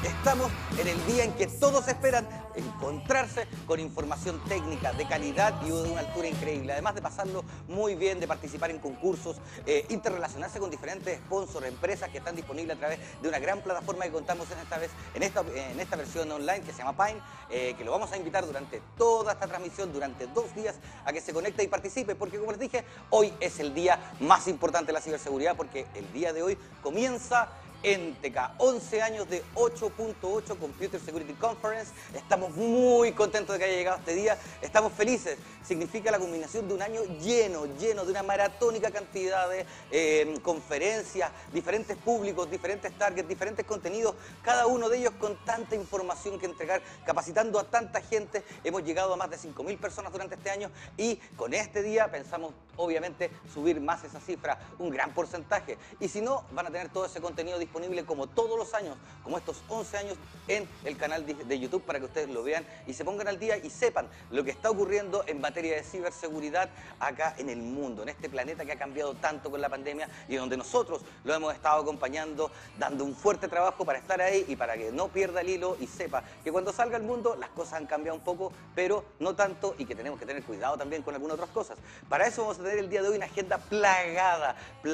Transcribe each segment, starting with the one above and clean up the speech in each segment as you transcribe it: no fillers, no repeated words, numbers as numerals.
Estamos en el día en que todos esperan encontrarse con información técnica de calidad y de una altura increíble. Además de pasarlo muy bien, de participar en concursos, interrelacionarse con diferentes sponsors, empresas que están disponibles a través de una gran plataforma que contamos en esta versión online que se llama Pine, que lo vamos a invitar durante toda esta transmisión, durante 2 días, a que se conecte y participe, porque como les dije, hoy es el día más importante de la ciberseguridad, porque el día de hoy comienza ENTECA, 11 años de 8.8 Computer Security Conference. Estamos muy contentos de que haya llegado este día, estamos felices. Significa la culminación de un año lleno de una maratónica cantidad de conferencias, diferentes públicos, diferentes targets, diferentes contenidos, cada uno de ellos con tanta información que entregar, capacitando a tanta gente. Hemos llegado a más de 5.000 personas durante este año y con este día pensamos obviamente subir más esa cifra, un gran porcentaje. Y si no, van a tener todo ese contenido disponible como todos los años, como estos 11 años, en el canal de YouTube para que ustedes lo vean y se pongan al día y sepan lo que está ocurriendo en materia de ciberseguridad acá en el mundo, en este planeta que ha cambiado tanto con la pandemia y donde nosotros lo hemos estado acompañando, dando un fuerte trabajo para estar ahí y para que no pierda el hilo y sepa que cuando salga al mundo las cosas han cambiado un poco, pero no tanto, y que tenemos que tener cuidado también con algunas otras cosas. Para eso vamos a tener el día de hoy una agenda plagada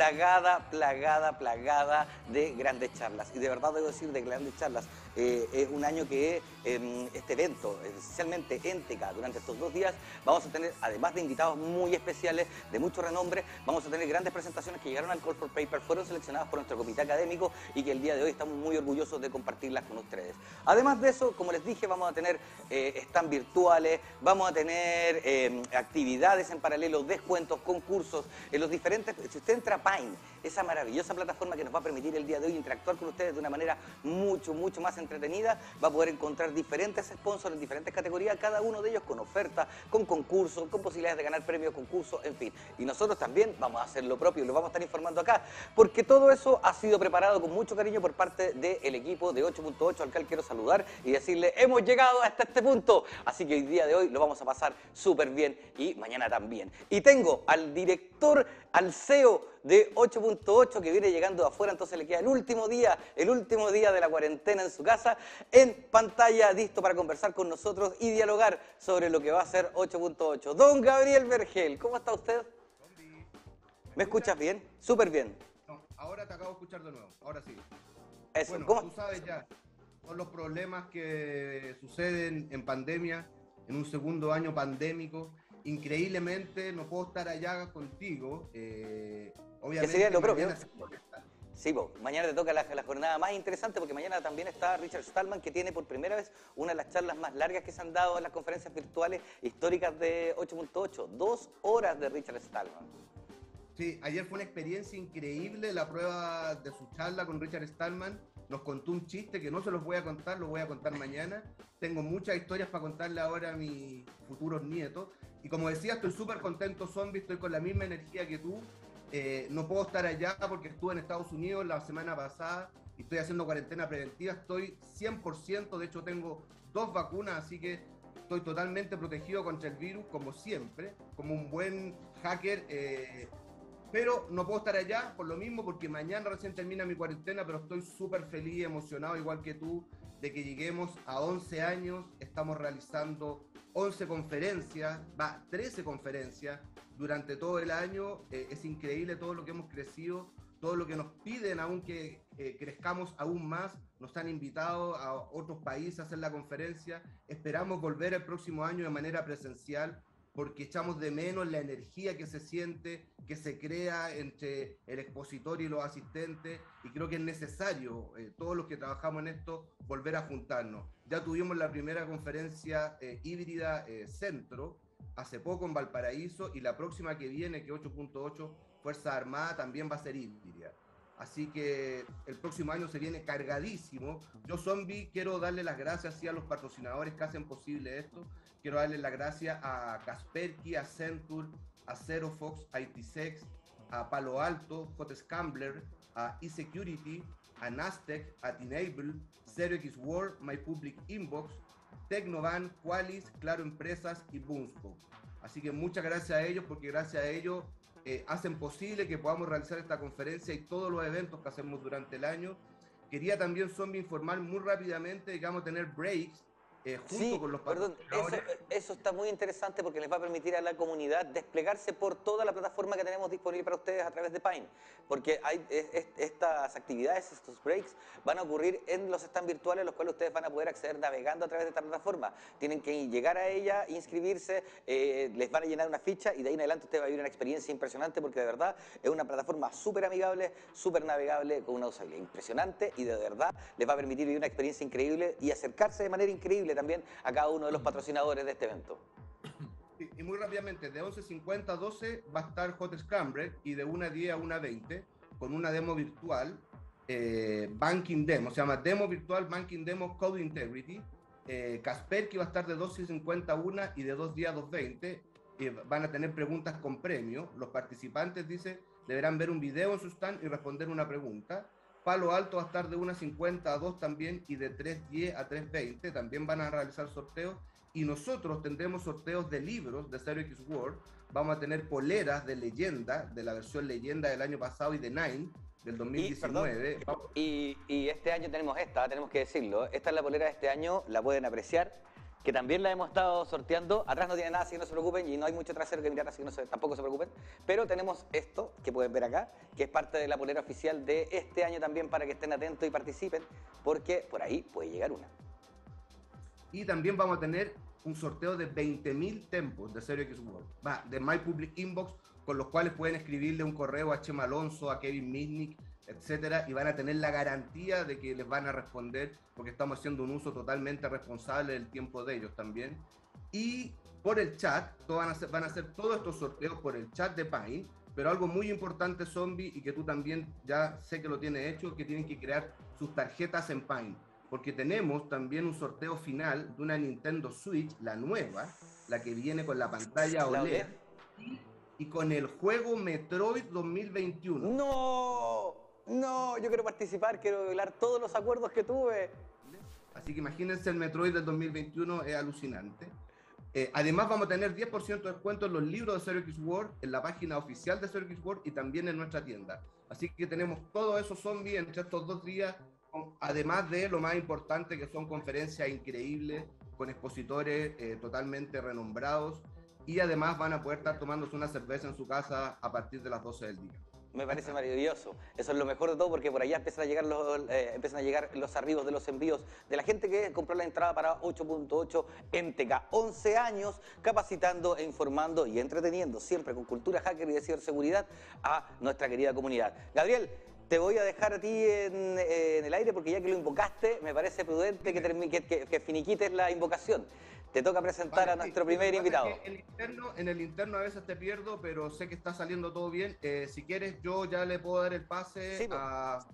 de grandes charlas. Y de verdad debo decir de grandes charlas. Es un año que este evento, especialmente ENTECA, durante estos 2 días, vamos a tener, además de invitados muy especiales, de mucho renombre, vamos a tener grandes presentaciones que llegaron al Call for Paper, fueron seleccionadas por nuestro comité académico y que el día de hoy estamos muy orgullosos de compartirlas con ustedes. Además de eso, como les dije, vamos a tener stands virtuales, vamos a tener actividades en paralelo, descuentos, concursos, en los diferentes... Si usted entra a Pine, esa maravillosa plataforma que nos va a permitir el día de hoy interactuar con ustedes de una manera mucho más entretenida, va a poder encontrar diferentes sponsors en diferentes categorías, cada uno de ellos con ofertas, con concursos, con posibilidades de ganar premios, concursos, en fin. Y nosotros también vamos a hacer lo propio y lo vamos a estar informando acá, porque todo eso ha sido preparado con mucho cariño por parte del equipo de 8.8, al cual quiero saludar y decirle, hemos llegado hasta este punto, así que el día de hoy lo vamos a pasar súper bien y mañana también. Y tengo al director, al CEO de 8.8 que viene llegando de afuera, entonces le queda el último día de la cuarentena en su casa, en pantalla, listo para conversar con nosotros y dialogar sobre lo que va a ser 8.8. Don Gabriel Vergel, ¿cómo está usted? Zombie, ¿me ¿Me escuchas? escuchas bien? Súper bien. No, ahora te acabo de escuchar de nuevo, ahora sí. Eso, Bueno, ¿cómo? tú sabes ya, son los problemas que suceden en pandemia, en un segundo año pandémico. Increíblemente no puedo estar allá contigo. Que sería Obviamente lo propio. mañana se conecta. Sí, mañana te toca la jornada más interesante porque mañana también está Richard Stallman, que tiene por primera vez una de las charlas más largas que se han dado en las conferencias virtuales históricas de 8.8. 2 horas de Richard Stallman. Sí, ayer fue una experiencia increíble la prueba de su charla con Richard Stallman. Nos contó un chiste que no se los voy a contar, lo voy a contar mañana. Tengo muchas historias para contarle ahora a mis futuros nietos. Y como decía, estoy súper contento, Zombie, estoy con la misma energía que tú. No puedo estar allá porque estuve en Estados Unidos la semana pasada y estoy haciendo cuarentena preventiva. Estoy 100%, de hecho tengo 2 vacunas, así que estoy totalmente protegido contra el virus, como siempre, como un buen hacker. Pero no puedo estar allá por lo mismo, porque mañana recién termina mi cuarentena, pero estoy súper feliz, emocionado, igual que tú, de que lleguemos a 11 años. Estamos realizando 11 conferencias, 13 conferencias durante todo el año. Es increíble todo lo que hemos crecido, todo lo que nos piden aún que crezcamos aún más. Nos han invitado a otros países a hacer la conferencia. Esperamos volver el próximo año de manera presencial, porque echamos de menos la energía que se siente, que se crea entre el expositor y los asistentes, y creo que es necesario, todos los que trabajamos en esto, volver a juntarnos. Ya tuvimos la primera conferencia híbrida centro, hace poco en Valparaíso, y la próxima que viene, que 8.8, Fuerza Armada, también va a ser híbrida. Así que el próximo año se viene cargadísimo. Yo, Zombie, quiero darle las gracias a los patrocinadores que hacen posible esto. Quiero darle las gracias a Kaspersky, a Centur, a Zerofox, a ITSEX, a Palo Alto, JScambler, a eSecurity, a Nastec, a Tenable, ZeroX World, My Public Inbox, Tecnovan, Qualis, Claro Empresas y Boomscope. Así que muchas gracias a ellos, porque gracias a ellos hacen posible que podamos realizar esta conferencia y todos los eventos que hacemos durante el año, quería también, Zombie, informar muy rápidamente que vamos a tener breaks junto Sí, con los perdón, patrocinadores. eso está muy interesante porque les va a permitir a la comunidad desplegarse por toda la plataforma que tenemos disponible para ustedes a través de Pine. Porque hay estas actividades, estos breaks, van a ocurrir en los stands virtuales, los cuales ustedes van a poder acceder navegando a través de esta plataforma. Tienen que llegar a ella, inscribirse, les van a llenar una ficha y de ahí en adelante usted va a vivir una experiencia impresionante porque de verdad es una plataforma súper amigable, súper navegable, con una usabilidad impresionante y de verdad les va a permitir vivir una experiencia increíble y acercarse de manera increíble también a cada uno de los patrocinadores de este evento. Y muy rápidamente, de 11:50 a 12 va a estar Hot Scramble y de 1:10 a 1:20 con una demo virtual, Banking Demo, se llama Demo Virtual Banking Demo Code Integrity. Kaspersky va a estar de 12:50 a 1 y de 2:10 a 2:20. Van a tener preguntas con premio. Los participantes, dice, deberán ver un video en su stand y responder una pregunta. Palo Alto va a estar de 1:50 a 2 también y de 3:10 a 3:20. También van a realizar sorteos. Y nosotros tendremos sorteos de libros de Zero X World. Vamos a tener poleras de leyenda, de la versión leyenda del año pasado y de Nine del 2019. Y este año tenemos que decirlo, esta es la polera de este año, la pueden apreciar, que también la hemos estado sorteando. Atrás no tiene nada, así que no se preocupen, y no hay mucho trasero que mirar, así que tampoco se preocupen. Pero tenemos esto, que pueden ver acá, que es parte de la polera oficial de este año también, para que estén atentos y participen, porque por ahí puede llegar una. Y también vamos a tener un sorteo de 20.000 tempos de Zero X World, de My Public Inbox, con los cuales pueden escribirle un correo a Chema Alonso, a Kevin Mitnick, etcétera, y van a tener la garantía de que les van a responder, porque estamos haciendo un uso totalmente responsable del tiempo de ellos también. Y por el chat, van a hacer todos estos sorteos por el chat de Pine, pero algo muy importante, Zombie, y que tú también ya sé que lo tienes hecho, que tienen que crear sus tarjetas en Pine, porque tenemos también un sorteo final de una Nintendo Switch, la nueva, la que viene con la pantalla OLED, y con el juego Metroid 2021. ¡No! No, yo quiero participar, quiero violar todos los acuerdos que tuve. Así que imagínense, el Metroid del 2021 es alucinante. Además vamos a tener 10% de descuento en los libros de Zero X World, en la página oficial de Zero X World y también en nuestra tienda. Así que tenemos todo eso, Zombie, entre estos 2 días, además de lo más importante, que son conferencias increíbles con expositores totalmente renombrados, y además van a poder estar tomándose una cerveza en su casa a partir de las 12 del día. Me parece maravilloso. Eso es lo mejor de todo, porque por allá empiezan a llegar los arribos de los envíos de la gente que compró la entrada para 8.8 MTK. 11 años capacitando e informando y entreteniendo, siempre con cultura hacker y de ciberseguridad, a nuestra querida comunidad. Gabriel, te voy a dejar a ti en el aire, porque ya que lo invocaste, me parece prudente que finiquites la invocación. Te toca presentar a nuestro primer invitado. En el interno a veces te pierdo, pero sé que está saliendo todo bien. Si quieres, yo ya le puedo dar el pase a...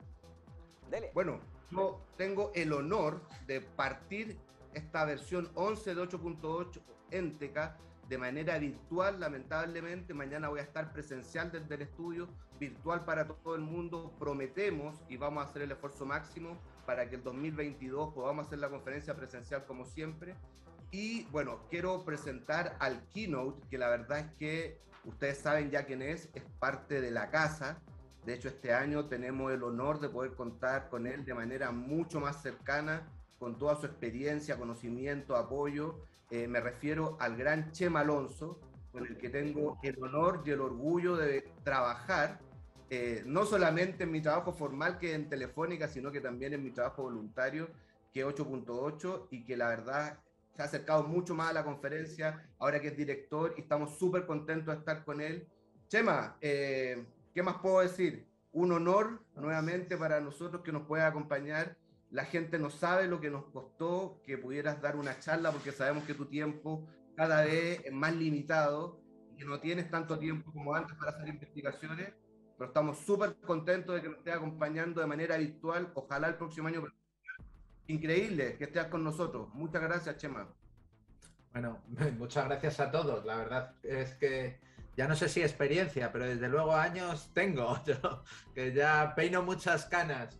Dele. Bueno, yo tengo el honor de partir esta versión 11 de 8.8 MTK de manera virtual. Lamentablemente, mañana voy a estar presencial desde el estudio, virtual para todo el mundo. Prometemos y vamos a hacer el esfuerzo máximo para que el 2022 podamos hacer la conferencia presencial como siempre. Y bueno, quiero presentar al keynote, que la verdad es que ustedes saben ya quién es parte de la casa. De hecho, este año tenemos el honor de poder contar con él de manera mucho más cercana, con toda su experiencia, conocimiento, apoyo. Me refiero al gran Chema Alonso, con el que tengo el honor y el orgullo de trabajar, no solamente en mi trabajo formal, que es en Telefónica, sino que también en mi trabajo voluntario, que es 8.8, y que la verdad se ha acercado mucho más a la conferencia, ahora que es director, y estamos súper contentos de estar con él. Chema, ¿qué más puedo decir? Un honor nuevamente para nosotros que nos pueda acompañar. La gente no sabe lo que nos costó que pudieras dar una charla, porque sabemos que tu tiempo cada vez es más limitado, que no tienes tanto tiempo como antes para hacer investigaciones, pero estamos súper contentos de que nos estés acompañando de manera virtual. Ojalá el próximo año. Increíble que estés con nosotros. Muchas gracias, Chema. Bueno, muchas gracias a todos. La verdad es que ya no sé si experiencia, pero desde luego años tengo. Yo, que ya peino muchas canas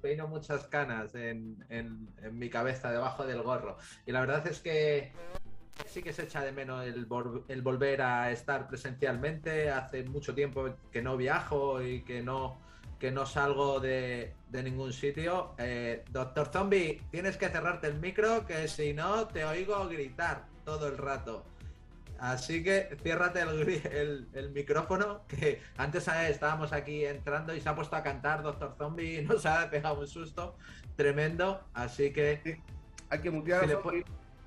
en mi cabeza, debajo del gorro. Y la verdad es que sí que se echa de menos el volver a estar presencialmente. Hace mucho tiempo que no viajo y que no que no salgo de ningún sitio. Doctor Zombie, tienes que cerrarte el micro, que si no te oigo gritar todo el rato. Así que ciérrate el micrófono, que antes estábamos aquí entrando y se ha puesto a cantar Doctor Zombie y nos ha pegado un susto tremendo. Así que Sí, hay que mutear a Zombie.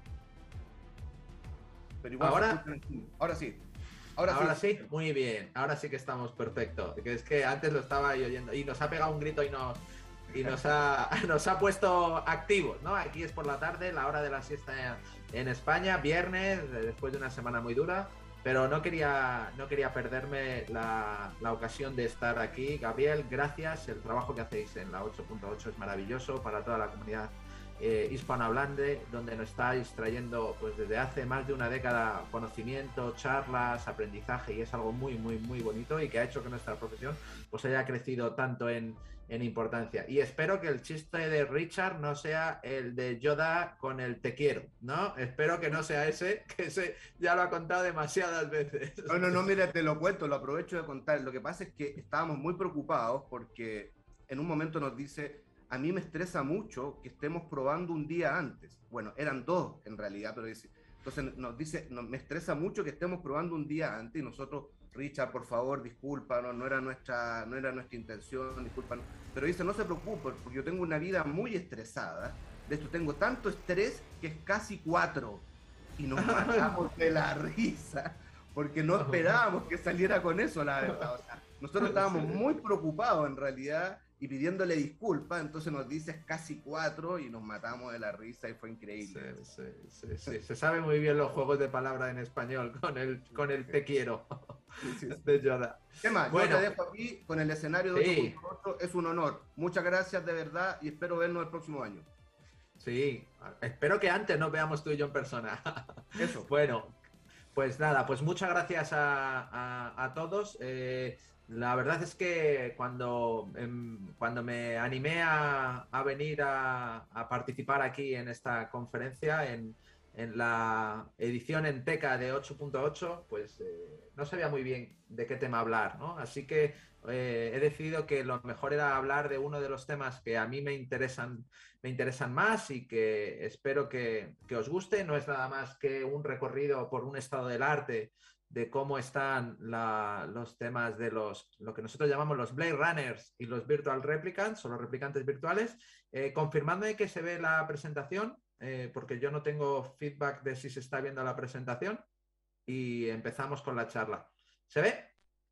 Pero igual ahora, ahora sí. Ahora sí, muy bien. Ahora sí que estamos perfecto. Que es que antes lo estaba ahí oyendo y nos ha pegado un grito y nos ha puesto activos, ¿no? Aquí es por la tarde, la hora de la siesta en España, viernes, después de una semana muy dura, pero no quería perderme la ocasión de estar aquí. Gabriel, gracias. El trabajo que hacéis en la 8.8 es maravilloso para toda la comunidad hispanohablante, donde nos estáis trayendo pues desde hace más de una década conocimiento, charlas, aprendizaje, y es algo muy, muy, muy bonito y que ha hecho que nuestra profesión pues haya crecido tanto en importancia. Y espero que el chiste de Richard no sea el de Yoda con el te quiero, ¿no? Espero que no sea ese, que ese ya lo ha contado demasiadas veces. No, mira, te lo cuento, lo aprovecho de contar. Lo que pasa es que estábamos muy preocupados porque en un momento nos dice: a mí me estresa mucho que estemos probando un día antes. Bueno, eran dos en realidad, pero dice, entonces nos dice, me estresa mucho que estemos probando un día antes, y nosotros, Richard, por favor, discúlpanos, no era nuestra intención, discúlpanos. Pero dice, no se preocupe, porque yo tengo una vida muy estresada. De hecho, tengo tanto estrés que es casi 4. Y nos matamos de la risa, porque no esperábamos que saliera con eso, la verdad. O sea, nosotros estábamos muy preocupados en realidad y pidiéndole disculpas, entonces nos dices casi 4 y nos matamos de la risa y fue increíble. Sí. Se sabe muy bien los juegos de palabras en español con el te quiero de Yoda. ¿Qué más? Bueno, yo te dejo aquí con el escenario de 8.8, es un honor. Muchas gracias de verdad y espero vernos el próximo año. Sí, espero que antes nos veamos tú y yo en persona. Eso. Bueno, pues nada, pues muchas gracias a todos. La verdad es que cuando me animé a venir a participar aquí en esta conferencia, en la edición en Teca de 8.8, pues no sabía muy bien de qué tema hablar, ¿no? Así que he decidido que lo mejor era hablar de uno de los temas que a mí me interesan más y que espero que os guste. No es nada más que un recorrido por un estado del arte de cómo están los temas de lo que nosotros llamamos los Blade Runners y los Virtual Replicants o los replicantes virtuales. Confirmadme que se ve la presentación, porque yo no tengo feedback de si se está viendo la presentación, y empezamos con la charla. ¿Se ve?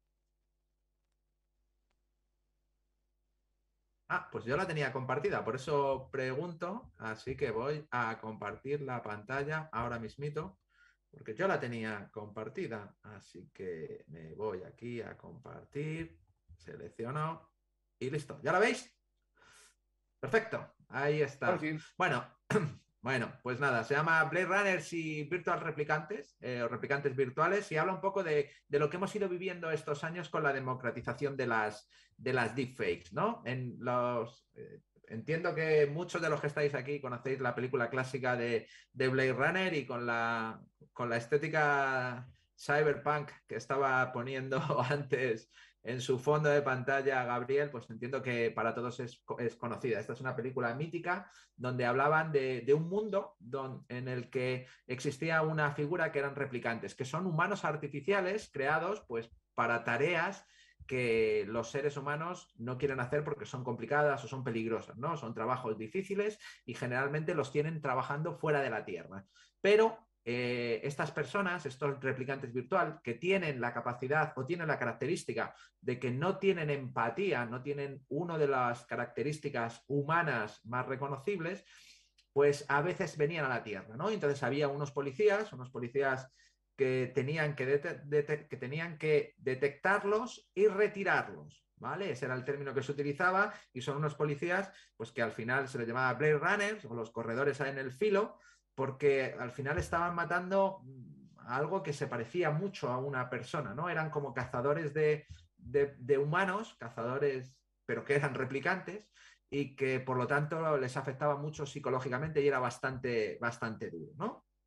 Pues yo la tenía compartida, por eso pregunto, así que voy a compartir la pantalla ahora mismito, porque yo la tenía compartida, así que me voy aquí a compartir, selecciono y listo. ¿Ya la veis? Perfecto, ahí está. Sí. Bueno, pues nada, se llama Blade Runners y Virtual Replicantes, o replicantes virtuales, y habla un poco de lo que hemos ido viviendo estos años con la democratización de las deepfakes, ¿no? Entiendo que muchos de los que estáis aquí conocéis la película clásica de Blade Runner, y con la estética cyberpunk que estaba poniendo antes en su fondo de pantalla Gabriel, pues entiendo que para todos es conocida. Esta es una película mítica donde hablaban de un mundo en el que existía una figura que eran replicantes, que son humanos artificiales creados pues para tareas que los seres humanos no quieren hacer porque son complicadas o son peligrosas, ¿no? Son trabajos difíciles y generalmente los tienen trabajando fuera de la Tierra. Pero estas personas, estos replicantes virtual, que tienen la capacidad o tienen la característica de que no tienen empatía, no tienen una de las características humanas más reconocibles, pues a veces venían a la Tierra, ¿no? Entonces había unos policías que tenían que detectarlos y retirarlos, ¿vale? Ese era el término que se utilizaba, y son unos policías pues que al final se les llamaba Blade Runners o los corredores en el filo, porque al final estaban matando algo que se parecía mucho a una persona, ¿no? Eran como cazadores de humanos, cazadores, pero que eran replicantes, y que por lo tanto les afectaba mucho psicológicamente y era bastante duro, ¿no?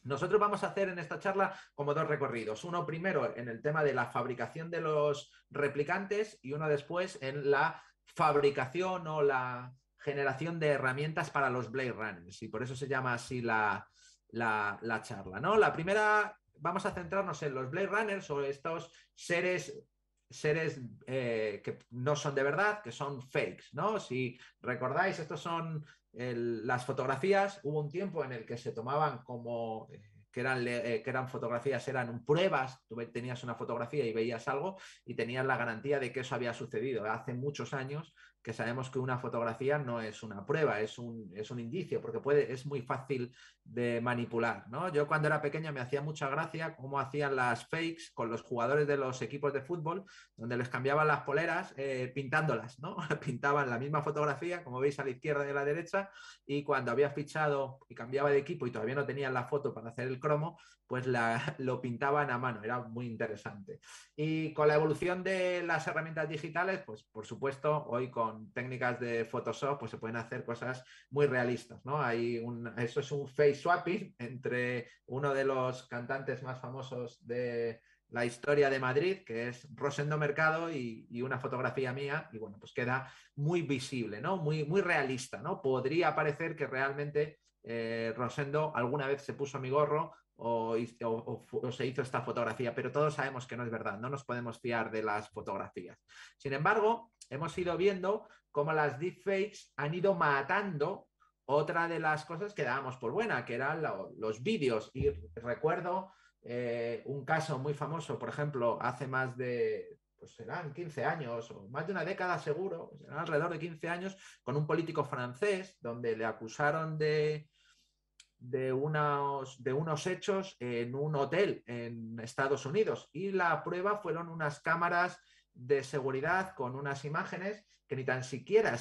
Nosotros vamos a hacer en esta charla como dos recorridos. Uno primero en el tema de la fabricación de los replicantes y uno después en la fabricación o la generación de herramientas para los Blade Runners. Y por eso se llama así la charla, ¿no? La primera, vamos a centrarnos en los Blade Runners o estos seres que no son de verdad, que son fakes, ¿no? Si recordáis, estos son las fotografías. Hubo un tiempo en el que se tomaban como que eran fotografías, eran pruebas. Tú tenías una fotografía y veías algo y tenías la garantía de que eso había sucedido. Hace muchos años que sabemos que una fotografía no es una prueba, es un indicio, porque es muy fácil de manipular, ¿no? Yo cuando era pequeño me hacía mucha gracia cómo hacían las fakes con los jugadores de los equipos de fútbol, donde les cambiaban las poleras pintándolas, ¿no? Pintaban la misma fotografía, como veis a la izquierda y a la derecha, y cuando había fichado y cambiaba de equipo y todavía no tenían la foto para hacer el cromo, pues lo pintaban a mano, era muy interesante. Y con la evolución de las herramientas digitales, pues por supuesto, hoy con técnicas de Photoshop, pues se pueden hacer cosas muy realistas, ¿no? Eso es un face swapping entre uno de los cantantes más famosos de la historia de Madrid, que es Rosendo Mercado, y una fotografía mía, y bueno, pues queda muy visible, ¿no? Muy realista, ¿no? Podría parecer que realmente Rosendo alguna vez se puso mi gorro o se hizo esta fotografía, pero todos sabemos que no es verdad, no nos podemos fiar de las fotografías. Sin embargo, hemos ido viendo cómo las deepfakes han ido matando otra de las cosas que dábamos por buena, que eran los vídeos. Y recuerdo un caso muy famoso, por ejemplo, hace más de, pues serán 15 años o más de una década seguro, serán alrededor de 15 años, con un político francés donde le acusaron de unos hechos en un hotel en Estados Unidos, y la prueba fueron unas cámaras de seguridad con unas imágenes que ni tan siquiera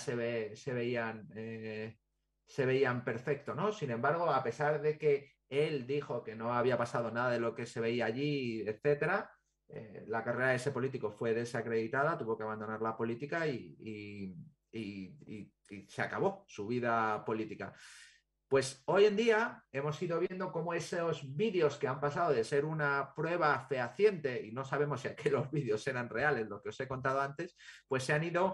se veían perfecto, ¿no? Sin embargo, a pesar de que él dijo que no había pasado nada de lo que se veía allí, etcétera, la carrera de ese político fue desacreditada, tuvo que abandonar la política y se acabó su vida política. Pues hoy en día hemos ido viendo cómo esos vídeos que han pasado de ser una prueba fehaciente, y no sabemos si aquellos los vídeos eran reales, lo que os he contado antes, pues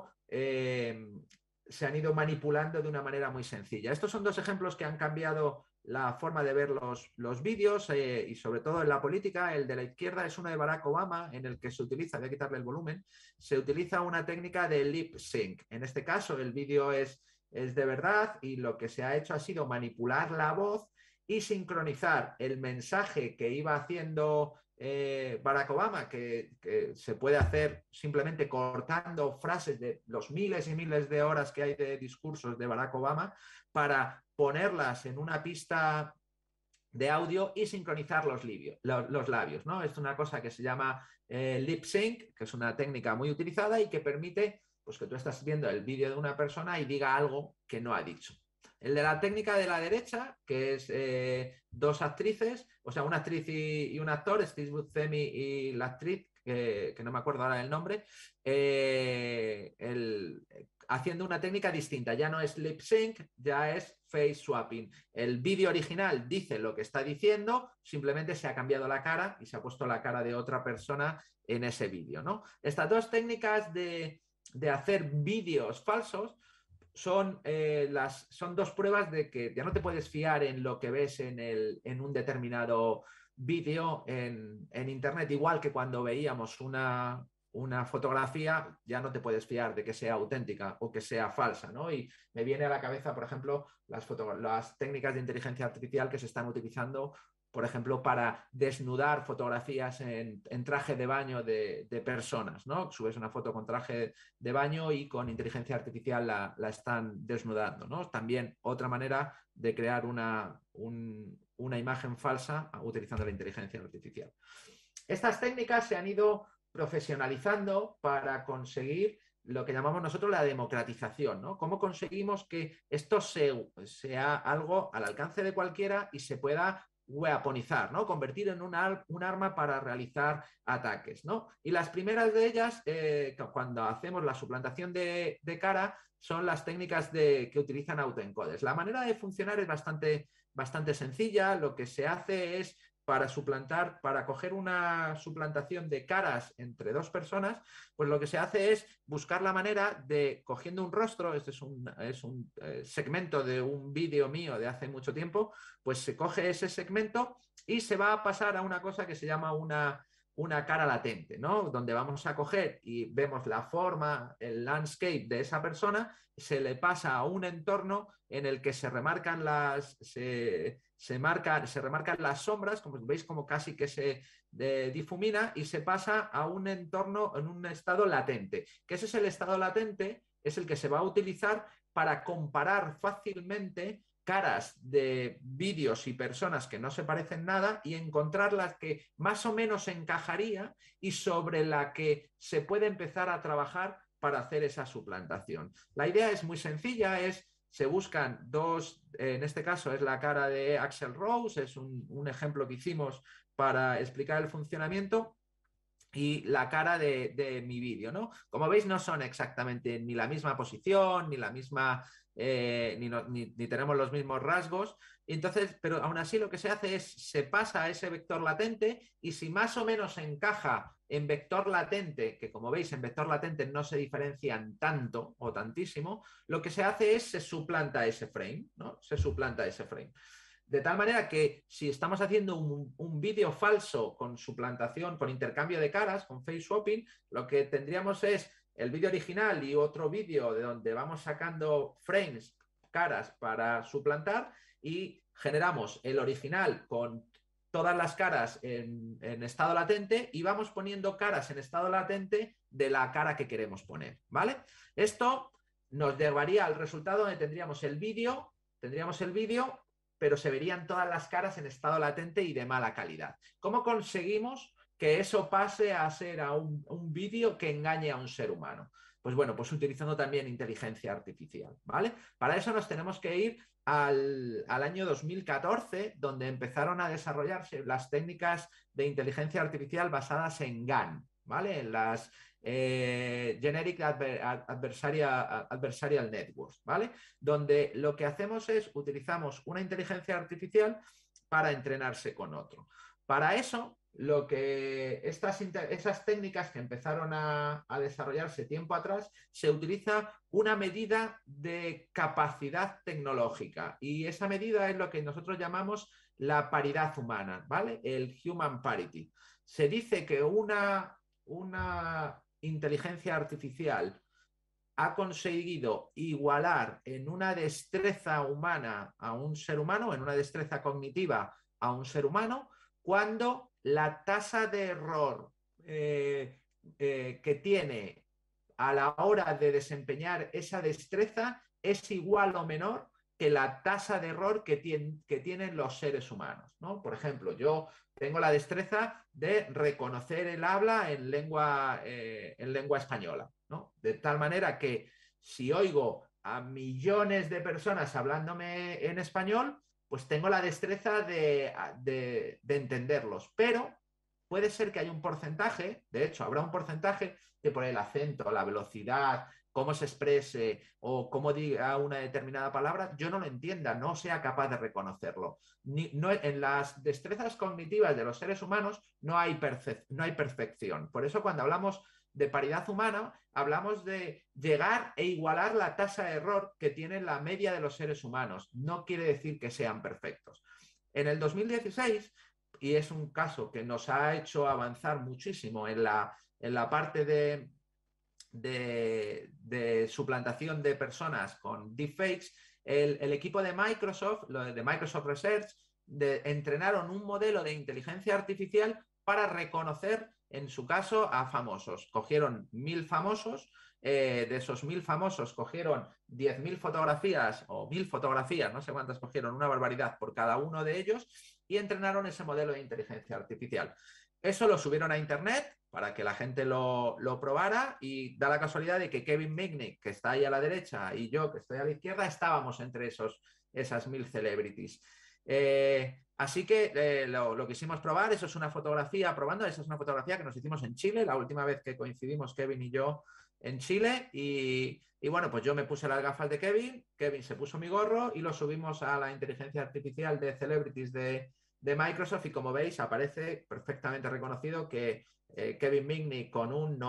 se han ido manipulando de una manera muy sencilla. Estos son dos ejemplos que han cambiado la forma de ver los vídeos y sobre todo en la política. El de la izquierda es uno de Barack Obama, en el que se utiliza, voy a quitarle el volumen, se utiliza una técnica de lip sync. En este caso el vídeo es de verdad, y lo que se ha hecho ha sido manipular la voz y sincronizar el mensaje que iba haciendo Barack Obama, que se puede hacer simplemente cortando frases de los miles y miles de horas que hay de discursos de Barack Obama, para ponerlas en una pista de audio y sincronizar los labios, ¿no? Es una cosa que se llama lip sync, que es una técnica muy utilizada y que permite pues que tú estás viendo el vídeo de una persona y diga algo que no ha dicho. El de la técnica de la derecha, que es dos actrices, o sea, una actriz y un actor, Steve Buscemi y la actriz, que no me acuerdo ahora del nombre, haciendo una técnica distinta. Ya no es lip sync, ya es face swapping. El vídeo original dice lo que está diciendo, simplemente se ha cambiado la cara y se ha puesto la cara de otra persona en ese vídeo, ¿no? Estas dos técnicas de hacer vídeos falsos son dos pruebas de que ya no te puedes fiar en lo que ves en un determinado vídeo en Internet, igual que cuando veíamos una fotografía, ya no te puedes fiar de que sea auténtica o que sea falsa, ¿no? Y me viene a la cabeza, por ejemplo, las técnicas de inteligencia artificial que se están utilizando, por ejemplo, para desnudar fotografías en traje de baño de personas, ¿no? Subes una foto con traje de baño y con inteligencia artificial la están desnudando, ¿no? También otra manera de crear una imagen falsa utilizando la inteligencia artificial. Estas técnicas se han ido profesionalizando para conseguir lo que llamamos nosotros la democratización, ¿no? ¿Cómo conseguimos que esto sea algo al alcance de cualquiera y se pueda weaponizar, ¿no? Convertir en un arma para realizar ataques, ¿no? Y las primeras de ellas, cuando hacemos la suplantación de cara, son las técnicas que utilizan autoencodes. La manera de funcionar es bastante sencilla. Lo que se hace es para coger una suplantación de caras entre dos personas, pues lo que se hace es buscar la manera de, cogiendo un rostro, este es un segmento de un vídeo mío de hace mucho tiempo, pues se coge ese segmento y se va a pasar a una cosa que se llama una cara latente, ¿no? Donde vamos a coger y vemos la forma, el landscape de esa persona, se le pasa a un entorno en el que se remarcan se remarcan las sombras, como veis, como casi que se difumina, y se pasa a un entorno en un estado latente, que ese es el estado latente, es el que se va a utilizar para comparar fácilmente caras de vídeos y personas que no se parecen nada y encontrar las que más o menos encajaría y sobre la que se puede empezar a trabajar para hacer esa suplantación. La idea es muy sencilla, se buscan dos, en este caso es la cara de Axl Rose, es un ejemplo que hicimos para explicar el funcionamiento, y la cara de mi vídeo, ¿no? Como veis, no son exactamente ni la misma posición, ni la misma, ni tenemos los mismos rasgos. Entonces, pero aún así lo que se hace es, se pasa a ese vector latente, y si más o menos encaja en vector latente, que como veis en vector latente no se diferencian tanto o tantísimo, lo que se hace es se suplanta ese frame, ¿no? Se suplanta ese frame. De tal manera que si estamos haciendo un vídeo falso con suplantación, con intercambio de caras, con face swapping, lo que tendríamos es el vídeo original y otro vídeo de donde vamos sacando frames, caras para suplantar, y generamos el original con todas las caras en estado latente y vamos poniendo caras en estado latente de la cara que queremos poner, ¿vale? Esto nos llevaría al resultado donde tendríamos el vídeo, pero se verían todas las caras en estado latente y de mala calidad. ¿Cómo conseguimos que eso pase a ser un vídeo que engañe a un ser humano? Pues bueno, pues utilizando también inteligencia artificial, ¿vale? Para eso nos tenemos que ir al año 2014, donde empezaron a desarrollarse las técnicas de inteligencia artificial basadas en GAN, ¿vale? En las Generic Adversarial Networks, ¿vale? Donde lo que hacemos es utilizamos una inteligencia artificial para entrenarse con otro. Para eso, esas técnicas que empezaron a desarrollarse tiempo atrás, se utiliza una medida de capacidad tecnológica, y esa medida es lo que nosotros llamamos la paridad humana, ¿vale? El human parity. Se dice que una inteligencia artificial ha conseguido igualar en una destreza humana a un ser humano, en una destreza cognitiva a un ser humano, cuando la tasa de error que tiene a la hora de desempeñar esa destreza es igual o menor que la tasa de error que tienen los seres humanos, ¿no? Por ejemplo, yo tengo la destreza de reconocer el habla en lengua española, ¿no? De tal manera que si oigo a millones de personas hablándome en español, pues tengo la destreza de entenderlos. Pero puede ser que haya un porcentaje, de hecho, habrá un porcentaje que por el acento, la velocidad, cómo se exprese o cómo diga una determinada palabra, yo no lo entienda, no sea capaz de reconocerlo. En las destrezas cognitivas de los seres humanos no hay perfección. Por eso cuando hablamos de paridad humana, hablamos de llegar e igualar la tasa de error que tiene la media de los seres humanos. No quiere decir que sean perfectos. En el 2016, y es un caso que nos ha hecho avanzar muchísimo en la parte de suplantación de personas con deepfakes, el equipo de Microsoft Research, entrenaron un modelo de inteligencia artificial para reconocer, en su caso, a famosos. Cogieron 1000 famosos, de esos 1000 famosos cogieron 10.000 fotografías o 1000 fotografías, no sé cuántas cogieron, una barbaridad por cada uno de ellos, y entrenaron ese modelo de inteligencia artificial. Eso lo subieron a internet para que la gente lo probara, y da la casualidad de que Kevin Mitnick, que está ahí a la derecha, y yo, que estoy a la izquierda, estábamos entre esas 1000 celebrities. Así que lo quisimos probar. Eso es una fotografía, probando, esa es una fotografía que nos hicimos en Chile, la última vez que coincidimos Kevin y yo en Chile. Y bueno, pues yo me puse las gafas de Kevin se puso mi gorro y lo subimos a la inteligencia artificial de Celebrities de Microsoft y como veis aparece perfectamente reconocido que Kevin Mitnick con un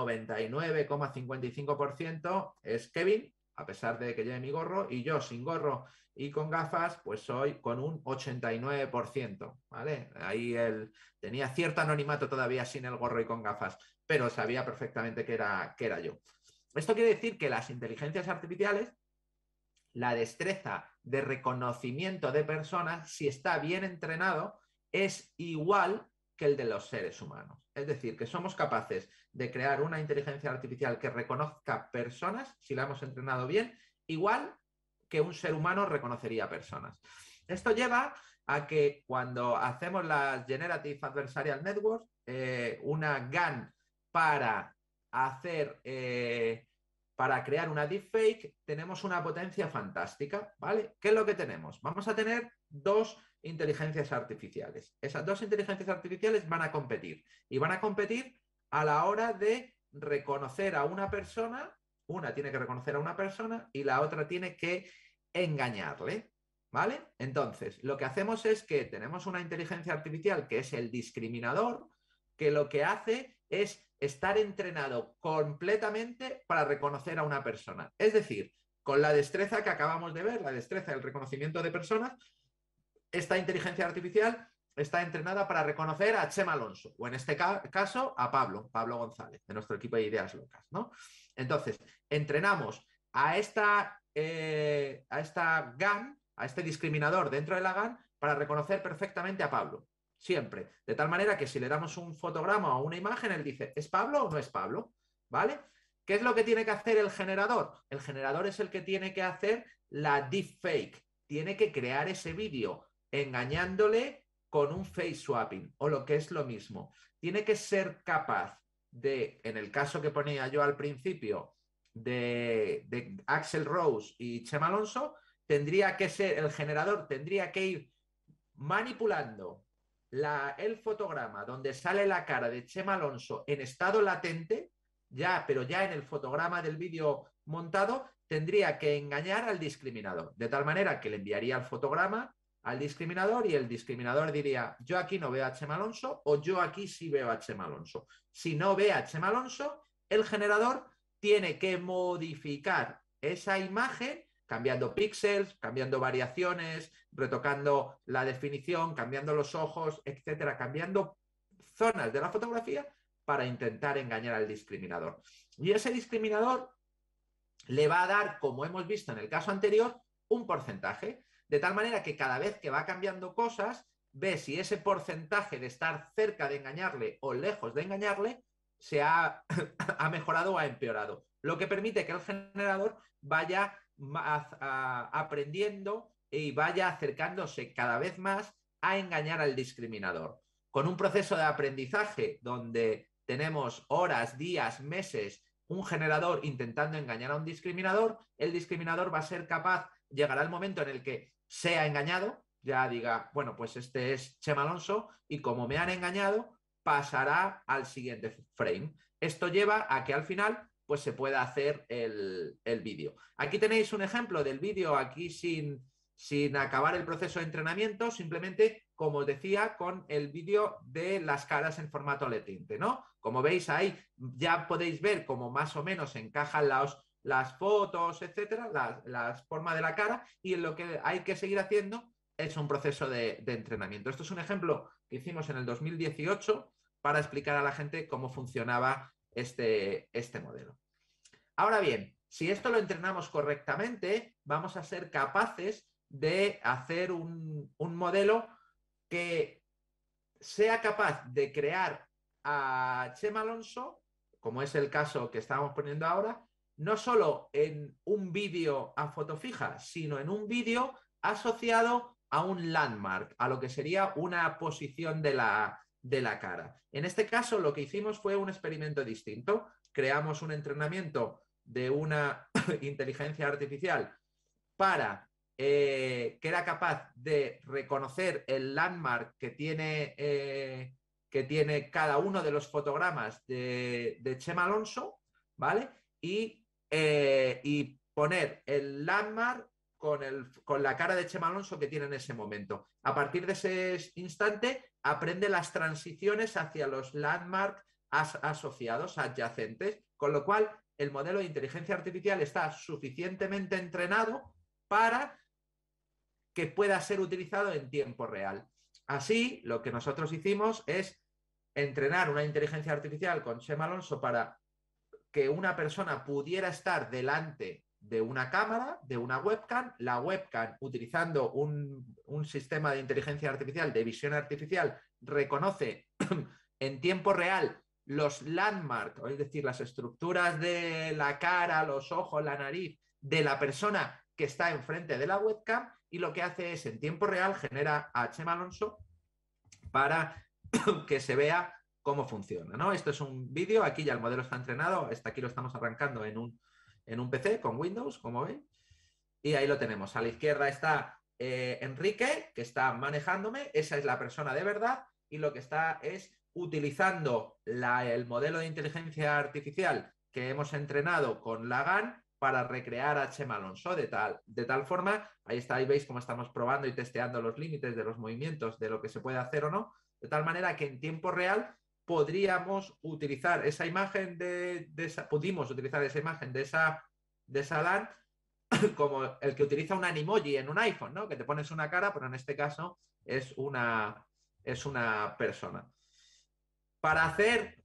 99,55% es Kevin, a pesar de que lleve mi gorro, y yo sin gorro y con gafas, pues soy con un 89%, ¿vale? Ahí tenía cierto anonimato todavía sin el gorro y con gafas, pero sabía perfectamente que era yo. Esto quiere decir que las inteligencias artificiales, la destreza de reconocimiento de personas, si está bien entrenado, es igual que el de los seres humanos. Es decir, que somos capaces de crear una inteligencia artificial que reconozca personas, si la hemos entrenado bien, igual que un ser humano reconocería personas. Esto lleva a que cuando hacemos las Generative Adversarial Networks, una GAN para hacer... para crear una deepfake tenemos una potencia fantástica, ¿vale? ¿Qué es lo que tenemos? Vamos a tener dos inteligencias artificiales. Esas dos inteligencias artificiales van a competir y van a competir a la hora de reconocer a una persona. Una tiene que reconocer a una persona y la otra tiene que engañarle, ¿vale? Entonces, lo que hacemos es que tenemos una inteligencia artificial que es el discriminador, que lo que hace es estar entrenado completamente para reconocer a una persona. Es decir, con la destreza que acabamos de ver, la destreza del reconocimiento de personas, esta inteligencia artificial está entrenada para reconocer a Chema Alonso, o en este caso a Pablo González, de nuestro equipo de Ideas Locas, ¿no? Entonces, entrenamos a esta GAN, a este discriminador dentro de la GAN, para reconocer perfectamente a Pablo. Siempre. De tal manera que si le damos un fotograma o una imagen, él dice, ¿es Pablo o no es Pablo? ¿Vale? ¿Qué es lo que tiene que hacer el generador? El generador es el que tiene que hacer la deepfake. Tiene que crear ese vídeo engañándole con un face swapping o lo que es lo mismo. Tiene que ser capaz de, en el caso que ponía yo al principio, de Axl Rose y Chema Alonso, tendría que ser, el generador tendría que ir manipulando el fotograma donde sale la cara de Chema Alonso en estado latente, pero ya en el fotograma del vídeo montado, tendría que engañar al discriminador, de tal manera que le enviaría el fotograma al discriminador y el discriminador diría, yo aquí no veo a Chema Alonso o yo aquí sí veo a Chema Alonso. Si no ve a Chema Alonso, el generador tiene que modificar esa imagen cambiando píxeles, cambiando variaciones, retocando la definición, cambiando los ojos, etcétera, cambiando zonas de la fotografía para intentar engañar al discriminador. Y ese discriminador le va a dar, como hemos visto en el caso anterior, un porcentaje, de tal manera que cada vez que va cambiando cosas, ve si ese porcentaje de estar cerca de engañarle o lejos de engañarle se ha mejorado o ha empeorado. Lo que permite que el generador vaya aprendiendo y vaya acercándose cada vez más a engañar al discriminador. Con un proceso de aprendizaje donde tenemos horas, días, meses, un generador intentando engañar a un discriminador, el discriminador va a ser capaz, llegará el momento en el que sea engañado, ya diga, bueno, pues este es Chema Alonso y como me han engañado, pasará al siguiente frame. Esto lleva a que al final pues se pueda hacer el vídeo. Aquí tenéis un ejemplo del vídeo aquí sin acabar el proceso de entrenamiento, simplemente, como os decía, con el vídeo de las caras en formato letinte, ¿no? Como veis ahí, ya podéis ver cómo más o menos encajan las fotos, etcétera, las formas de la cara, y en lo que hay que seguir haciendo es un proceso de entrenamiento. Esto es un ejemplo que hicimos en el 2018 para explicar a la gente cómo funcionaba este modelo. Ahora bien, si esto lo entrenamos correctamente, vamos a ser capaces de hacer un modelo que sea capaz de crear a Chema Alonso, como es el caso que estábamos poniendo ahora, no solo en un vídeo a foto fija, sino en un vídeo asociado a un landmark, a lo que sería una posición de la cara. En este caso, lo que hicimos fue un experimento distinto. Creamos un entrenamiento de una inteligencia artificial para que era capaz de reconocer el landmark que tiene cada uno de los fotogramas de Chema Alonso, ¿vale? Y poner el landmark con la cara de Chema Alonso que tiene en ese momento. A partir de ese instante, aprende las transiciones hacia los landmarks asociados, adyacentes, con lo cual el modelo de inteligencia artificial está suficientemente entrenado para que pueda ser utilizado en tiempo real. Así, lo que nosotros hicimos es entrenar una inteligencia artificial con Chema Alonso para que una persona pudiera estar delante de una cámara, de una webcam, la webcam utilizando un sistema de inteligencia artificial, de visión artificial, reconoce en tiempo real los landmarks, es decir, las estructuras de la cara, los ojos, la nariz de la persona que está enfrente de la webcam, y lo que hace es en tiempo real genera a Chema Alonso para que se vea cómo funciona, ¿no? Esto es un vídeo, aquí ya el modelo está entrenado, hasta aquí lo estamos arrancando en un PC con Windows, como veis, y ahí lo tenemos. A la izquierda está Enrique, que está manejándome, esa es la persona de verdad, y lo que está es utilizando el modelo de inteligencia artificial que hemos entrenado con la GAN para recrear a Chema Alonso de tal forma, ahí está, ahí veis cómo estamos probando y testeando los límites de los movimientos, de lo que se puede hacer o no, de tal manera que en tiempo real podríamos utilizar esa imagen pudimos utilizar esa imagen de esa LAN como el que utiliza un Animoji en un iPhone, ¿no? Que te pones una cara, pero en este caso es una persona. Para hacer